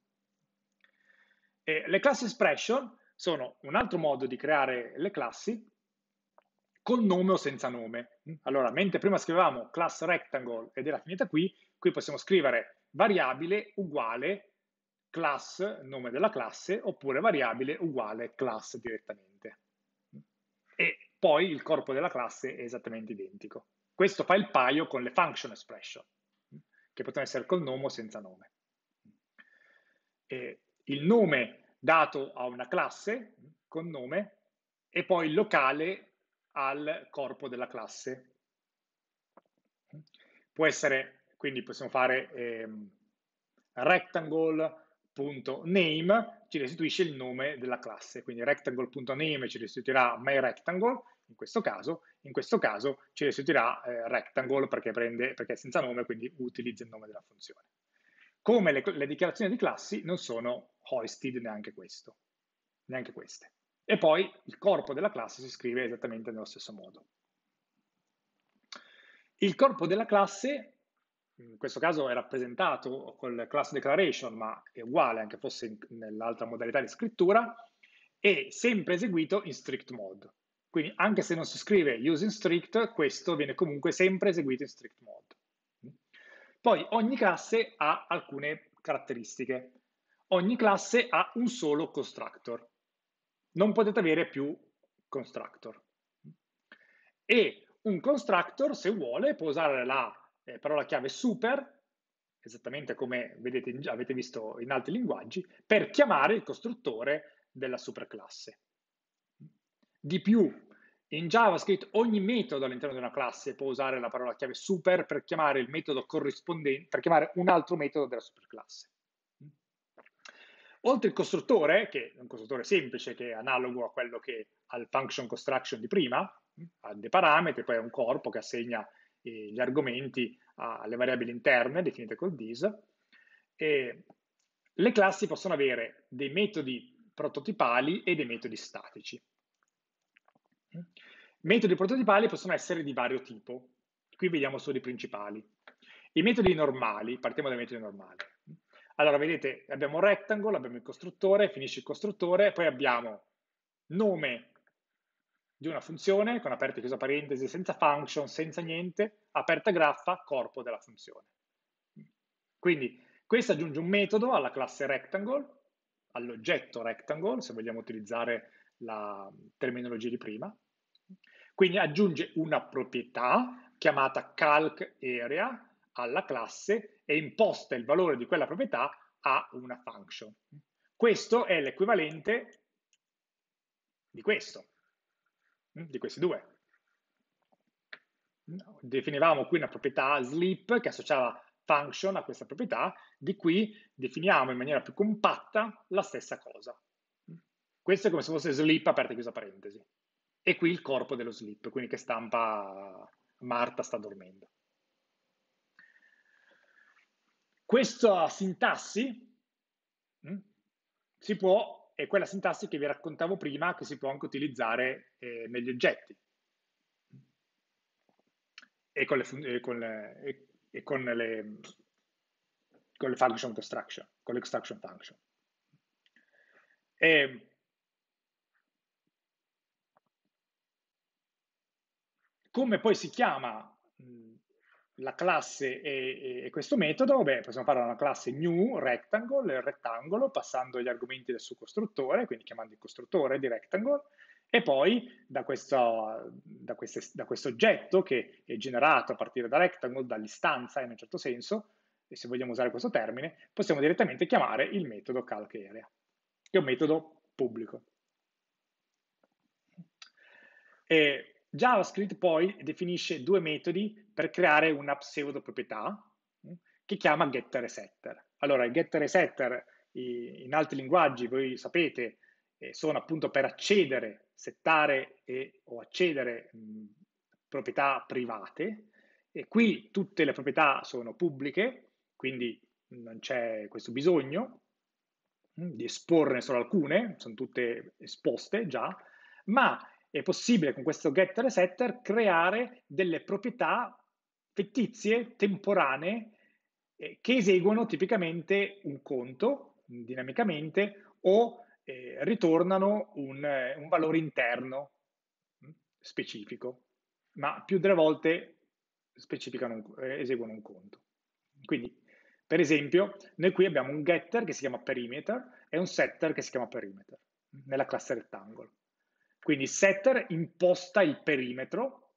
E le class expression sono un altro modo di creare le classi con nome o senza nome. Allora, mentre prima scrivevamo class rectangle ed era finita qui, qui possiamo scrivere variabile uguale class, nome della classe, oppure variabile uguale class direttamente. E poi il corpo della classe è esattamente identico. Questo fa il paio con le function expression, che possono essere col nome o senza nome. E il nome dato a una classe con nome e poi il locale al corpo della classe. Può essere, quindi possiamo fare ehm, rectangle.name ci restituisce il nome della classe, quindi rectangle.name ci restituirà myRectangle, in questo caso, in questo caso ci restituirà eh, rectangle perché, prende, perché è senza nome, quindi utilizza il nome della funzione. Come le, le dichiarazioni di classi non sono hoisted neanche questo, neanche queste. E poi il corpo della classe si scrive esattamente nello stesso modo. Il corpo della classe, in questo caso è rappresentato con il class declaration, ma è uguale anche fosse nell'altra modalità di scrittura, è sempre eseguito in strict mode. Quindi anche se non si scrive using strict, questo viene comunque sempre eseguito in strict mode. Poi ogni classe ha alcune caratteristiche. Ogni classe ha un solo constructor. non potete avere più constructor. E un constructor, se vuole, può usare la eh, parola chiave super, esattamente come vedete, avete visto in altri linguaggi, per chiamare il costruttore della superclasse. Di più, in JavaScript ogni metodo all'interno di una classe può usare la parola chiave super per chiamare il metodo corrispondente, per chiamare un altro metodo della superclasse. Oltre il costruttore, che è un costruttore semplice, che è analogo a quello che al function construction di prima, ha dei parametri, poi ha un corpo che assegna gli argomenti alle variabili interne definite col this, e le classi possono avere dei metodi prototipali e dei metodi statici. Metodi prototipali possono essere di vario tipo. Qui vediamo solo i principali. I metodi normali, partiamo dai metodi normali. Allora, vedete, abbiamo un rectangle, abbiamo il costruttore, finisce il costruttore, poi abbiamo nome di una funzione, con aperta e chiusa parentesi, senza function, senza niente, aperta graffa, corpo della funzione. Quindi questo aggiunge un metodo alla classe rectangle, all'oggetto rectangle, se vogliamo utilizzare la terminologia di prima. Quindi aggiunge una proprietà chiamata calcArea alla classe e imposta il valore di quella proprietà a una function. Questo è l'equivalente di questo, di questi due. Definivamo qui una proprietà sleep che associava function a questa proprietà, di qui definiamo in maniera più compatta la stessa cosa. Questo è come se fosse sleep aperta e chiusa parentesi. E qui il corpo dello sleep, quindi che stampa Marta sta dormendo. Questa sintassi mh, si può, è quella sintassi che vi raccontavo prima, che si può anche utilizzare eh, negli oggetti e con le, e con le, e, e con le, con le function construction, con l'extraction function. E, come poi si chiama mh, la classe e, e, questo metodo? Beh, possiamo fare una classe new rectangle, il rettangolo, passando gli argomenti del suo costruttore, quindi chiamando il costruttore di rectangle, e poi da questo, da, queste, da questo oggetto che è generato a partire da rectangle, dall'istanza in un certo senso, e se vogliamo usare questo termine, possiamo direttamente chiamare il metodo calcArea, che è un metodo pubblico. E JavaScript poi definisce due metodi per creare una pseudo proprietà che chiama getter e setter. Allora, il getter e setter in altri linguaggi, voi sapete, sono appunto per accedere, settare e, o accedere mh, proprietà private, e qui tutte le proprietà sono pubbliche, quindi non c'è questo bisogno mh, di esporne solo alcune, sono tutte esposte già, ma è possibile con questo getter e setter creare delle proprietà fittizie, temporanee, eh, che eseguono tipicamente un conto dinamicamente o eh, ritornano un, eh, un, valore interno mh, specifico, ma più delle volte specificano, eh, eseguono un conto. Quindi, per esempio, noi qui abbiamo un getter che si chiama perimeter e un setter che si chiama perimeter nella classe rectangle. Quindi il setter imposta il perimetro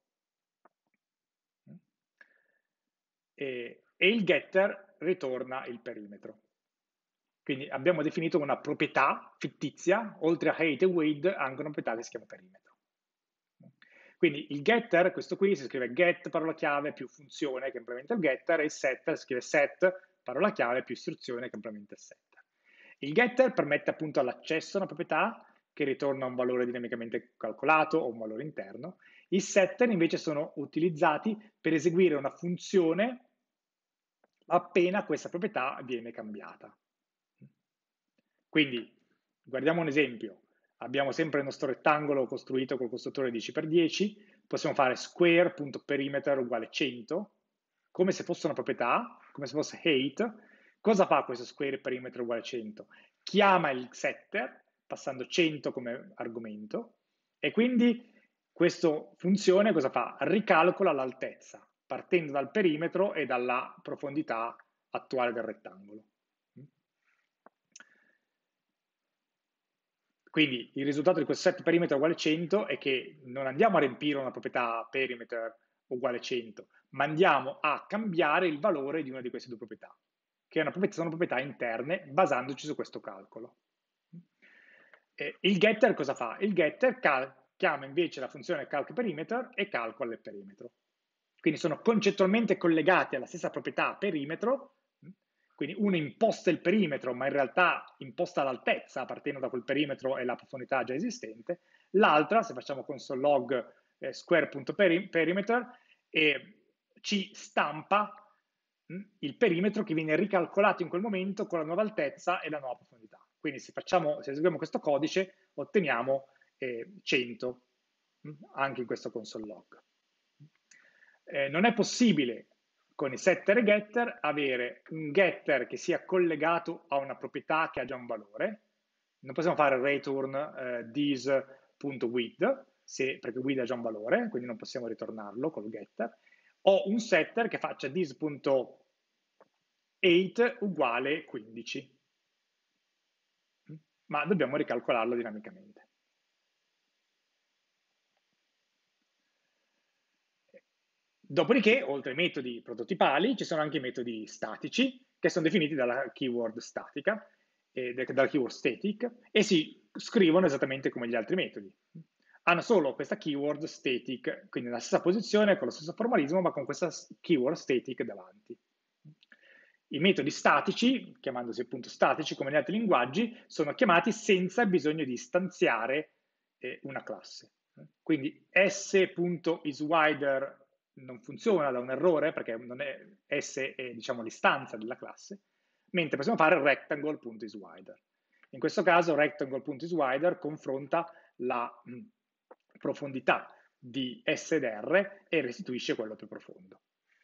e, e il getter ritorna il perimetro. Quindi abbiamo definito una proprietà fittizia, oltre a height e width, anche una proprietà che si chiama perimetro. Quindi il getter, questo qui, si scrive get parola chiave più funzione che implementa il getter, e il setter si scrive set parola chiave più istruzione che implementa il setter. Il getter permette appunto l'accesso a una proprietà che ritorna un valore dinamicamente calcolato o un valore interno. I setter invece sono utilizzati per eseguire una funzione appena questa proprietà viene cambiata. Quindi, guardiamo un esempio. Abbiamo sempre il nostro rettangolo costruito col costruttore dieci per dieci, possiamo fare square.perimeter uguale cento, come se fosse una proprietà, come se fosse height. Cosa fa questo square perimeter uguale cento? Chiama il setter, passando cento come argomento, e quindi questa funzione cosa fa? Ricalcola l'altezza, partendo dal perimetro e dalla profondità attuale del rettangolo. Quindi il risultato di questo set perimeter uguale cento è che non andiamo a riempire una proprietà perimeter uguale cento, ma andiamo a cambiare il valore di una di queste due proprietà, che è una proprietà, sono proprietà interne, basandoci su questo calcolo. Eh, il getter cosa fa? Il getter chiama invece la funzione calcPerimeter e calcola il perimetro. Quindi sono concettualmente collegati alla stessa proprietà perimetro, quindi uno imposta il perimetro, ma in realtà imposta l'altezza partendo da quel perimetro e la profondità già esistente. L'altra, se facciamo console log eh, square.perimeter, eh, ci stampa mh, il perimetro che viene ricalcolato in quel momento con la nuova altezza e la nuova profondità. Quindi se, facciamo, se eseguiamo questo codice otteniamo eh, cento mh, anche in questo console log. Eh, non è possibile con i setter e getter avere un getter che sia collegato a una proprietà che ha già un valore. Non possiamo fare return eh, this.with, se, perché with ha già un valore, quindi non possiamo ritornarlo col getter. O un setter che faccia this.eight uguale quindici. Ma dobbiamo ricalcolarlo dinamicamente. Dopodiché, oltre ai metodi prototipali, ci sono anche i metodi statici, che sono definiti dalla keyword statica, eh, dalla keyword static, e si scrivono esattamente come gli altri metodi. Hanno solo questa keyword static, quindi nella stessa posizione, con lo stesso formalismo, ma con questa keyword static davanti. I metodi statici, chiamandosi appunto statici come negli altri linguaggi, sono chiamati senza bisogno di istanziare eh, una classe. Quindi s.isWider non funziona da un errore perché non è, S è diciamo l'istanza della classe, mentre possiamo fare rectangle.isWider. In questo caso rectangle.isWider confronta la mh, profondità di S ed R e restituisce quello più profondo.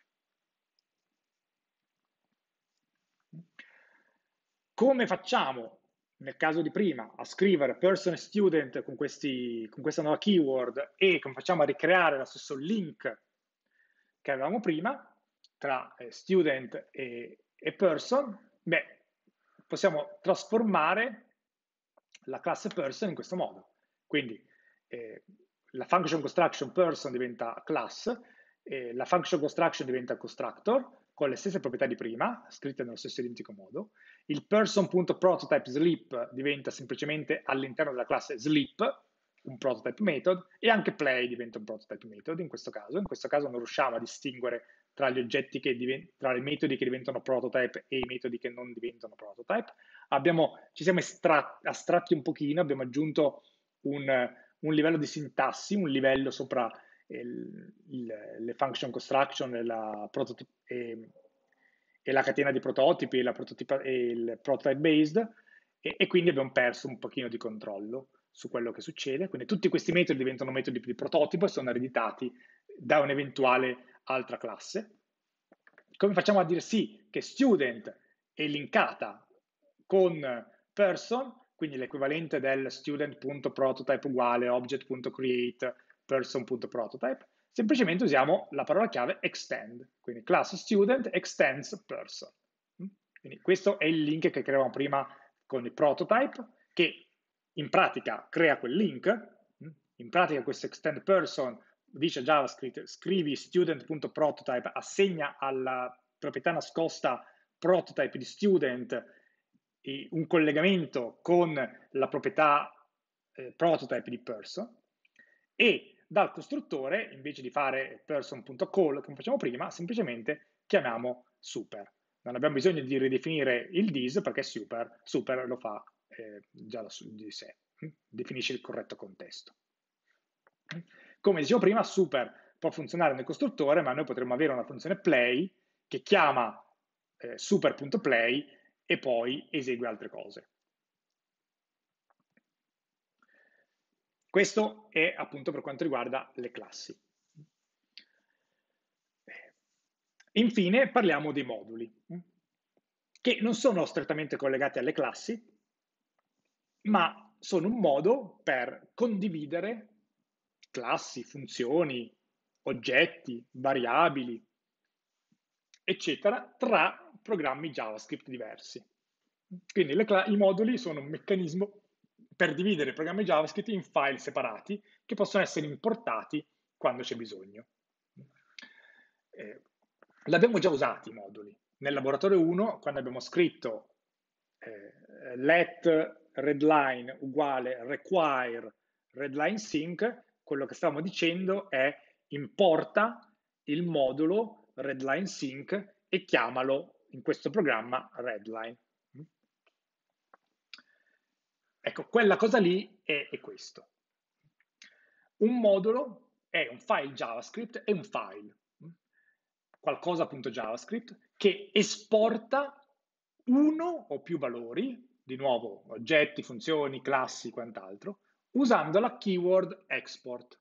Come facciamo, nel caso di prima, a scrivere person e student con, questi, con questa nuova keyword e come facciamo a ricreare lo stesso link che avevamo prima tra eh, student e, e person? Beh, possiamo trasformare la classe person in questo modo. Quindi eh, la function construction person diventa class, eh, la function construction diventa constructor, con le stesse proprietà di prima, scritte nello stesso identico modo. Il person.prototype sleep diventa semplicemente all'interno della classe sleep, un prototype method, e anche play diventa un prototype method in questo caso. In questo caso non riusciamo a distinguere tra gli oggetti che divent- tra i metodi che diventano prototype e i metodi che non diventano prototype. Abbiamo, ci siamo astratti un pochino, abbiamo aggiunto un, un livello di sintassi, un livello sopra il, il, le function construction e la, e, e la catena di prototipi e, la e il prototype based, e, e quindi abbiamo perso un pochino di controllo su quello che succede. Quindi tutti questi metodi diventano metodi di prototipo e sono ereditati da un'eventuale altra classe. Come facciamo a dire sì che student è linkata con person, quindi l'equivalente del student.prototype uguale object.create person.prototype? Semplicemente usiamo la parola chiave extend, quindi class student extends person. Quindi questo è il link che creavamo prima con il prototype, che in pratica crea quel link. In pratica questo extend person dice a JavaScript scrivi student.prototype, assegna alla proprietà nascosta prototype di student un collegamento con la proprietà eh, prototype di person, e dal costruttore, invece di fare person.call come facciamo prima, semplicemente chiamiamo super. Non abbiamo bisogno di ridefinire il this perché super, super lo fa eh, già da su di sé, definisce il corretto contesto. Come dicevo prima, super può funzionare nel costruttore, ma noi potremmo avere una funzione play che chiama eh, super.play e poi esegue altre cose. Questo è appunto per quanto riguarda le classi. Infine parliamo dei moduli, che non sono strettamente collegati alle classi, ma sono un modo per condividere classi, funzioni, oggetti, variabili, eccetera, tra programmi JavaScript diversi. Quindi le i moduli sono un meccanismo per dividere i programmi JavaScript in file separati che possono essere importati quando c'è bisogno. Eh, l'abbiamo già usati i moduli. Nel laboratorio uno, quando abbiamo scritto eh, let readline uguale require readline sync, quello che stavamo dicendo è importa il modulo readline sync e chiamalo in questo programma readline. Ecco, quella cosa lì è, è questo. Un modulo è un file JavaScript, è un file, qualcosa.javascript, che esporta uno o più valori, di nuovo oggetti, funzioni, classi, quant'altro, usando la keyword export.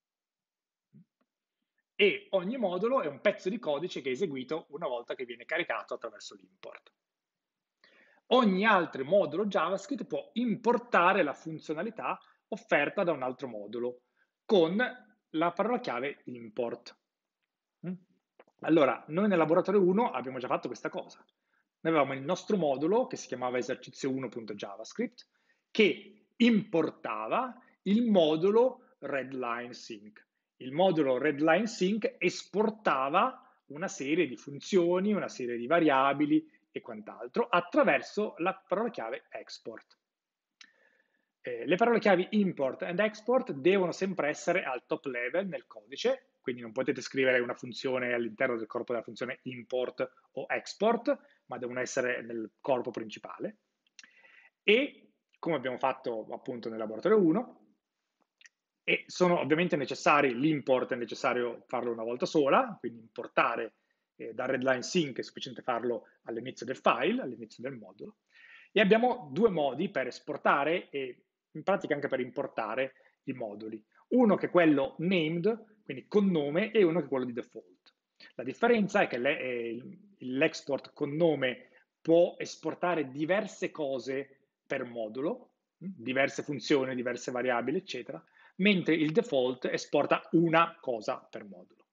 E ogni modulo è un pezzo di codice che è eseguito una volta che viene caricato attraverso l'import. Ogni altro modulo JavaScript può importare la funzionalità offerta da un altro modulo con la parola chiave import. Allora, noi nel laboratorio uno abbiamo già fatto questa cosa. Noi avevamo il nostro modulo che si chiamava esercizio uno.javascript che importava il modulo readline.sync. Il modulo readline.sync esportava una serie di funzioni, una serie di variabili e quant'altro attraverso la parola chiave export. Eh, le parole chiave import and export devono sempre essere al top level nel codice, quindi non potete scrivere una funzione all'interno del corpo della funzione import o export, ma devono essere nel corpo principale. E, come abbiamo fatto appunto nel laboratorio uno, e sono ovviamente necessari, l'import è necessario farlo una volta sola, quindi importare eh, da readline sync è sufficiente farlo all'inizio del file, all'inizio del modulo. E abbiamo due modi per esportare e in pratica anche per importare i moduli. Uno che è quello named, quindi con nome, e uno che è quello di default. La differenza è che l'export con nome può esportare diverse cose per modulo, diverse funzioni, diverse variabili, eccetera, mentre il default esporta una cosa per modulo.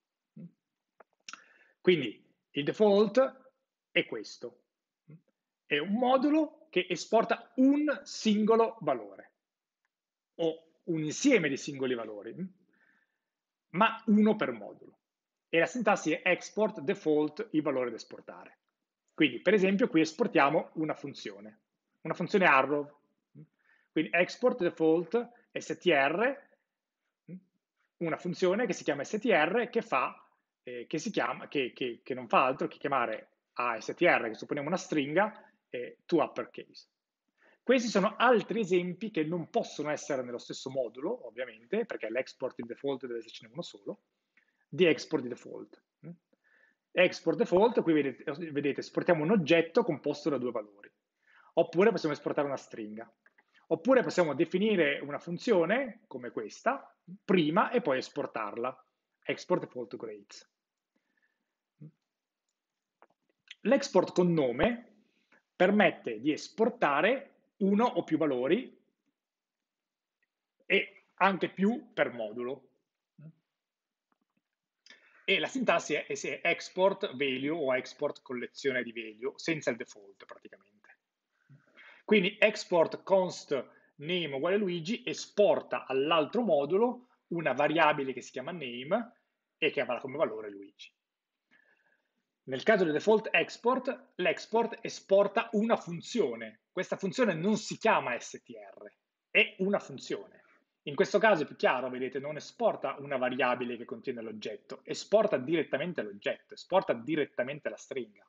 Quindi il default è questo. È un modulo che esporta un singolo valore o un insieme di singoli valori, ma uno per modulo. E la sintassi è export default il valore da esportare. Quindi, per esempio, qui esportiamo una funzione, una funzione arrow. Quindi export default str, una funzione che si chiama str che fa, eh, che si chiama, che, che, che non fa altro che chiamare a str, che supponiamo una stringa, eh, to uppercase. Questi sono altri esempi che non possono essere nello stesso modulo, ovviamente, perché l'export di default deve essercene uno solo, di export di default. Export default, qui vedete, vedete, esportiamo un oggetto composto da due valori. Oppure possiamo esportare una stringa. Oppure possiamo definire una funzione, come questa, prima e poi esportarla. Export default grades. L'export con nome permette di esportare uno o più valori e anche più per modulo. E la sintassi è, è export value o export collezione di value, senza il default praticamente. Quindi export const name uguale Luigi esporta all'altro modulo una variabile che si chiama name e che avrà come valore Luigi. Nel caso del default export, l'export esporta una funzione. Questa funzione non si chiama str, è una funzione. In questo caso è più chiaro, vedete, non esporta una variabile che contiene l'oggetto, esporta direttamente l'oggetto, esporta direttamente la stringa.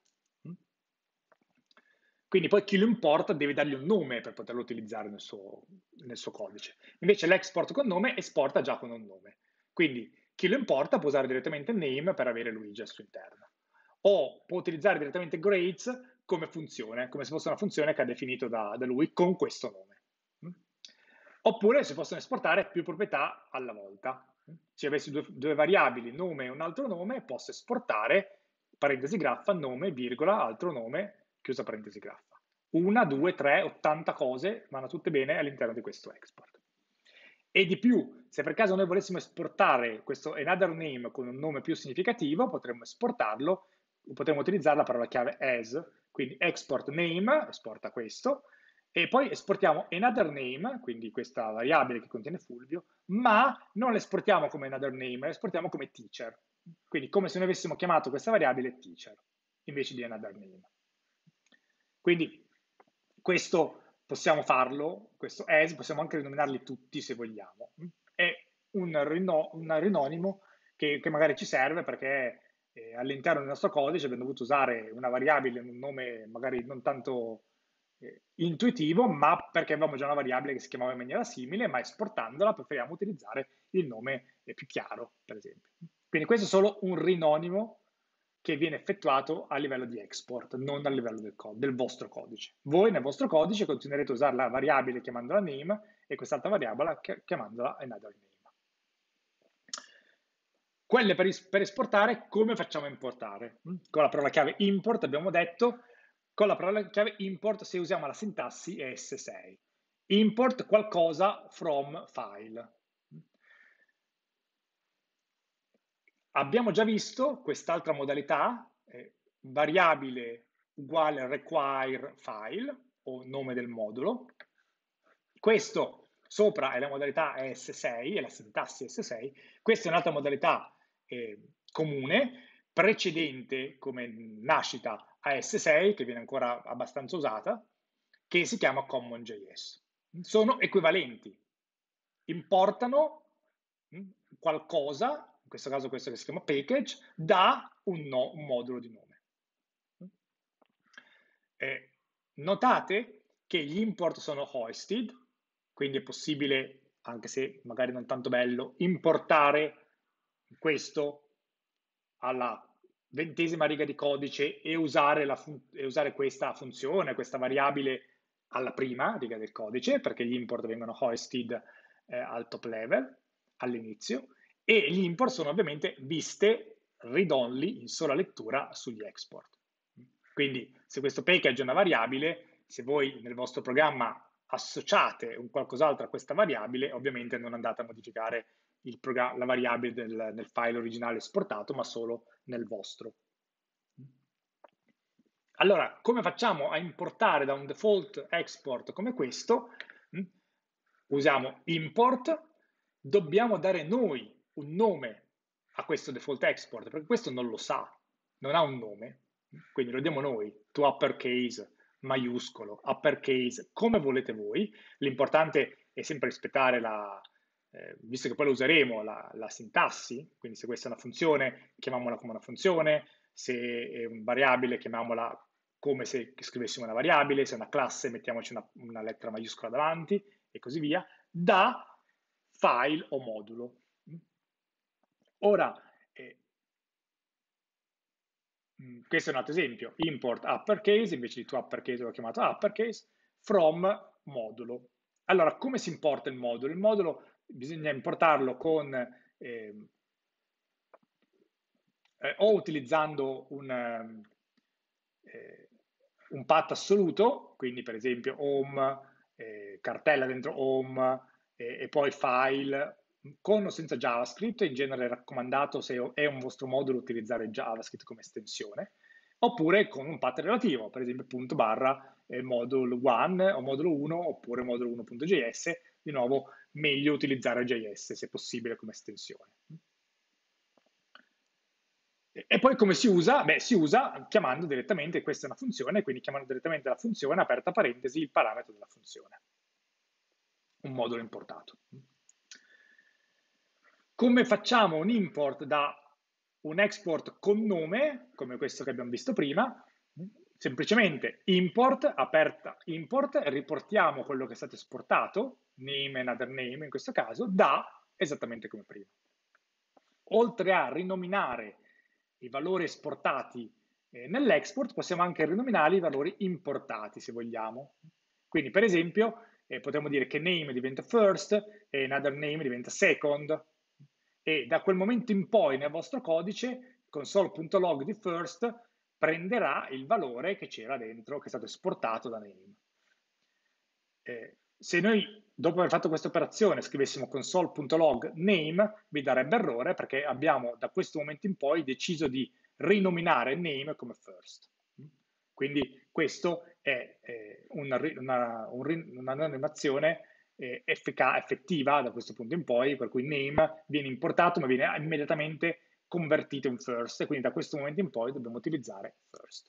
Quindi poi chi lo importa deve dargli un nome per poterlo utilizzare nel suo, nel suo codice. Invece l'export con nome esporta già con un nome. Quindi chi lo importa può usare direttamente name per avere Luigi al suo interno. O può utilizzare direttamente grades come funzione, come se fosse una funzione che ha definito da, da lui con questo nome. Oppure si possono esportare più proprietà alla volta. Se avessi due, due variabili, nome e un altro nome, posso esportare parentesi graffa, nome, virgola, altro nome, chiusa parentesi graffa. Una, due, tre, ottanta cose vanno tutte bene all'interno di questo export. E di più, se per caso noi volessimo esportare questo another name con un nome più significativo, potremmo esportarlo, potremmo utilizzare la parola chiave as, quindi export name, esporta questo, e poi esportiamo another name, quindi questa variabile che contiene Fulvio, ma non l'esportiamo come another name, la esportiamo come teacher. Quindi come se noi avessimo chiamato questa variabile teacher, invece di another name. Quindi questo possiamo farlo, questo as, possiamo anche rinominarli tutti se vogliamo. È un, rino, un rinonimo che, che magari ci serve perché eh, all'interno del nostro codice abbiamo dovuto usare una variabile, un nome magari non tanto eh, intuitivo, ma perché avevamo già una variabile che si chiamava in maniera simile, ma esportandola preferiamo utilizzare il nome eh, più chiaro, per esempio. Quindi questo è solo un rinonimo che viene effettuato a livello di export, non a livello del, del vostro codice. Voi nel vostro codice continuerete a usare la variabile chiamandola name e quest'altra variabile chiamandola another name. Quelle per, per esportare, come facciamo a importare? Con la parola chiave import abbiamo detto, con la parola chiave import se usiamo la sintassi è esse sei. Import qualcosa from file. Abbiamo già visto quest'altra modalità, eh, variabile uguale require file, o nome del modulo. Questo sopra è la modalità esse sei, è la sintassi esse sei. Questa è un'altra modalità eh, comune, precedente come nascita a esse sei, che viene ancora abbastanza usata, che si chiama CommonJS. Sono equivalenti, importano mh, qualcosa, in questo caso questo che si chiama package, da un, no, un modulo di nome. Eh, notate che gli import sono hoisted, quindi è possibile, anche se magari non tanto bello, importare questo alla ventesima riga di codice e usare, la e usare questa funzione, questa variabile alla prima riga del codice, perché gli import vengono hoisted eh, al top level, all'inizio, e gli import sono ovviamente viste read-only in sola lettura sugli export. Quindi se questo package è una variabile, se voi nel vostro programma associate un qualcos'altro a questa variabile, ovviamente non andate a modificare il la variabile del, nel file originale esportato, ma solo nel vostro. Allora, come facciamo a importare da un default export come questo? Usiamo import, dobbiamo dare noi un nome a questo default export, perché questo non lo sa, non ha un nome, quindi lo diamo noi, to uppercase, maiuscolo, uppercase, come volete voi. L'importante è sempre rispettare la, eh, visto che poi lo useremo, la, la sintassi, quindi se questa è una funzione, chiamiamola come una funzione, se è un variabile, chiamiamola come se scrivessimo una variabile, se è una classe, mettiamoci una, una lettera maiuscola davanti, e così via, da file o modulo. Ora, eh, questo è un altro esempio, import uppercase, invece di to uppercase l'ho chiamato uppercase, from modulo. Allora, come si importa il modulo? Il modulo bisogna importarlo con eh, eh, o utilizzando un, eh, un path assoluto, quindi per esempio home, eh, cartella dentro home eh, e poi file, con o senza JavaScript, in genere è raccomandato se è un vostro modulo utilizzare JavaScript come estensione, oppure con un path relativo, per esempio punto barra eh, modulo uno o modulo uno oppure modulo uno.js, di nuovo meglio utilizzare J S se possibile come estensione. E poi come si usa? Beh, si usa chiamando direttamente, questa è una funzione, quindi chiamando direttamente la funzione, aperta parentesi, il parametro della funzione. Un modulo importato. Come facciamo un import da un export con nome, come questo che abbiamo visto prima? Semplicemente import, aperta import, riportiamo quello che è stato esportato, name and other name in questo caso, da esattamente come prima. Oltre a rinominare i valori esportati eh, nell'export, possiamo anche rinominare i valori importati, se vogliamo. Quindi, per esempio, eh, potremmo dire che name diventa first e another name diventa second, e da quel momento in poi nel vostro codice console.log di first prenderà il valore che c'era dentro, che è stato esportato da name. Eh, se noi, dopo aver fatto questa operazione, scrivessimo console.log name, vi darebbe errore perché abbiamo da questo momento in poi deciso di rinominare name come first. Quindi questo è eh, una, una, un, una animazione eh, effica- effettiva da questo punto in poi, per cui name viene importato ma viene immediatamente convertito in first, e quindi da questo momento in poi dobbiamo utilizzare first.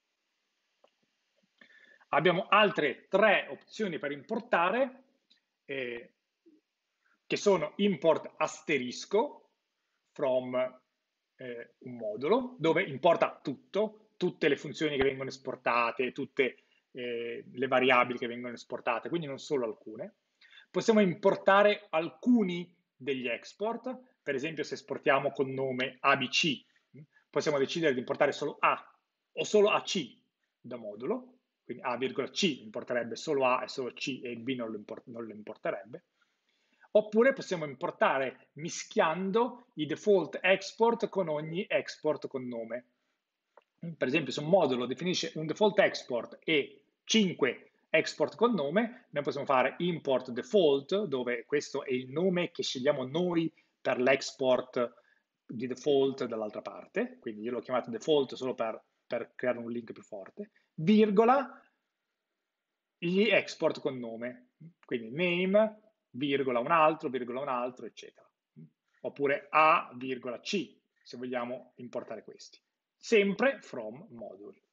Abbiamo altre tre opzioni per importare, eh, che sono import asterisco from eh, un modulo, dove importa tutto, tutte le funzioni che vengono esportate, tutte eh, le variabili che vengono esportate, quindi non solo alcune. Possiamo importare alcuni degli export, per esempio se esportiamo con nome A B C, possiamo decidere di importare solo A o solo A C da modulo, quindi A, C importerebbe solo A e solo C e il B non lo, import non lo importerebbe. Oppure possiamo importare mischiando i default export con ogni export con nome. Per esempio, se un modulo definisce un default export e cinque export con nome, noi possiamo fare import default, dove questo è il nome che scegliamo noi per l'export di default dall'altra parte, quindi io l'ho chiamato default solo per, per creare un link più forte, virgola, gli export con nome, quindi name, virgola un altro, virgola un altro, eccetera. Oppure A, virgola C, se vogliamo importare questi. Sempre from module.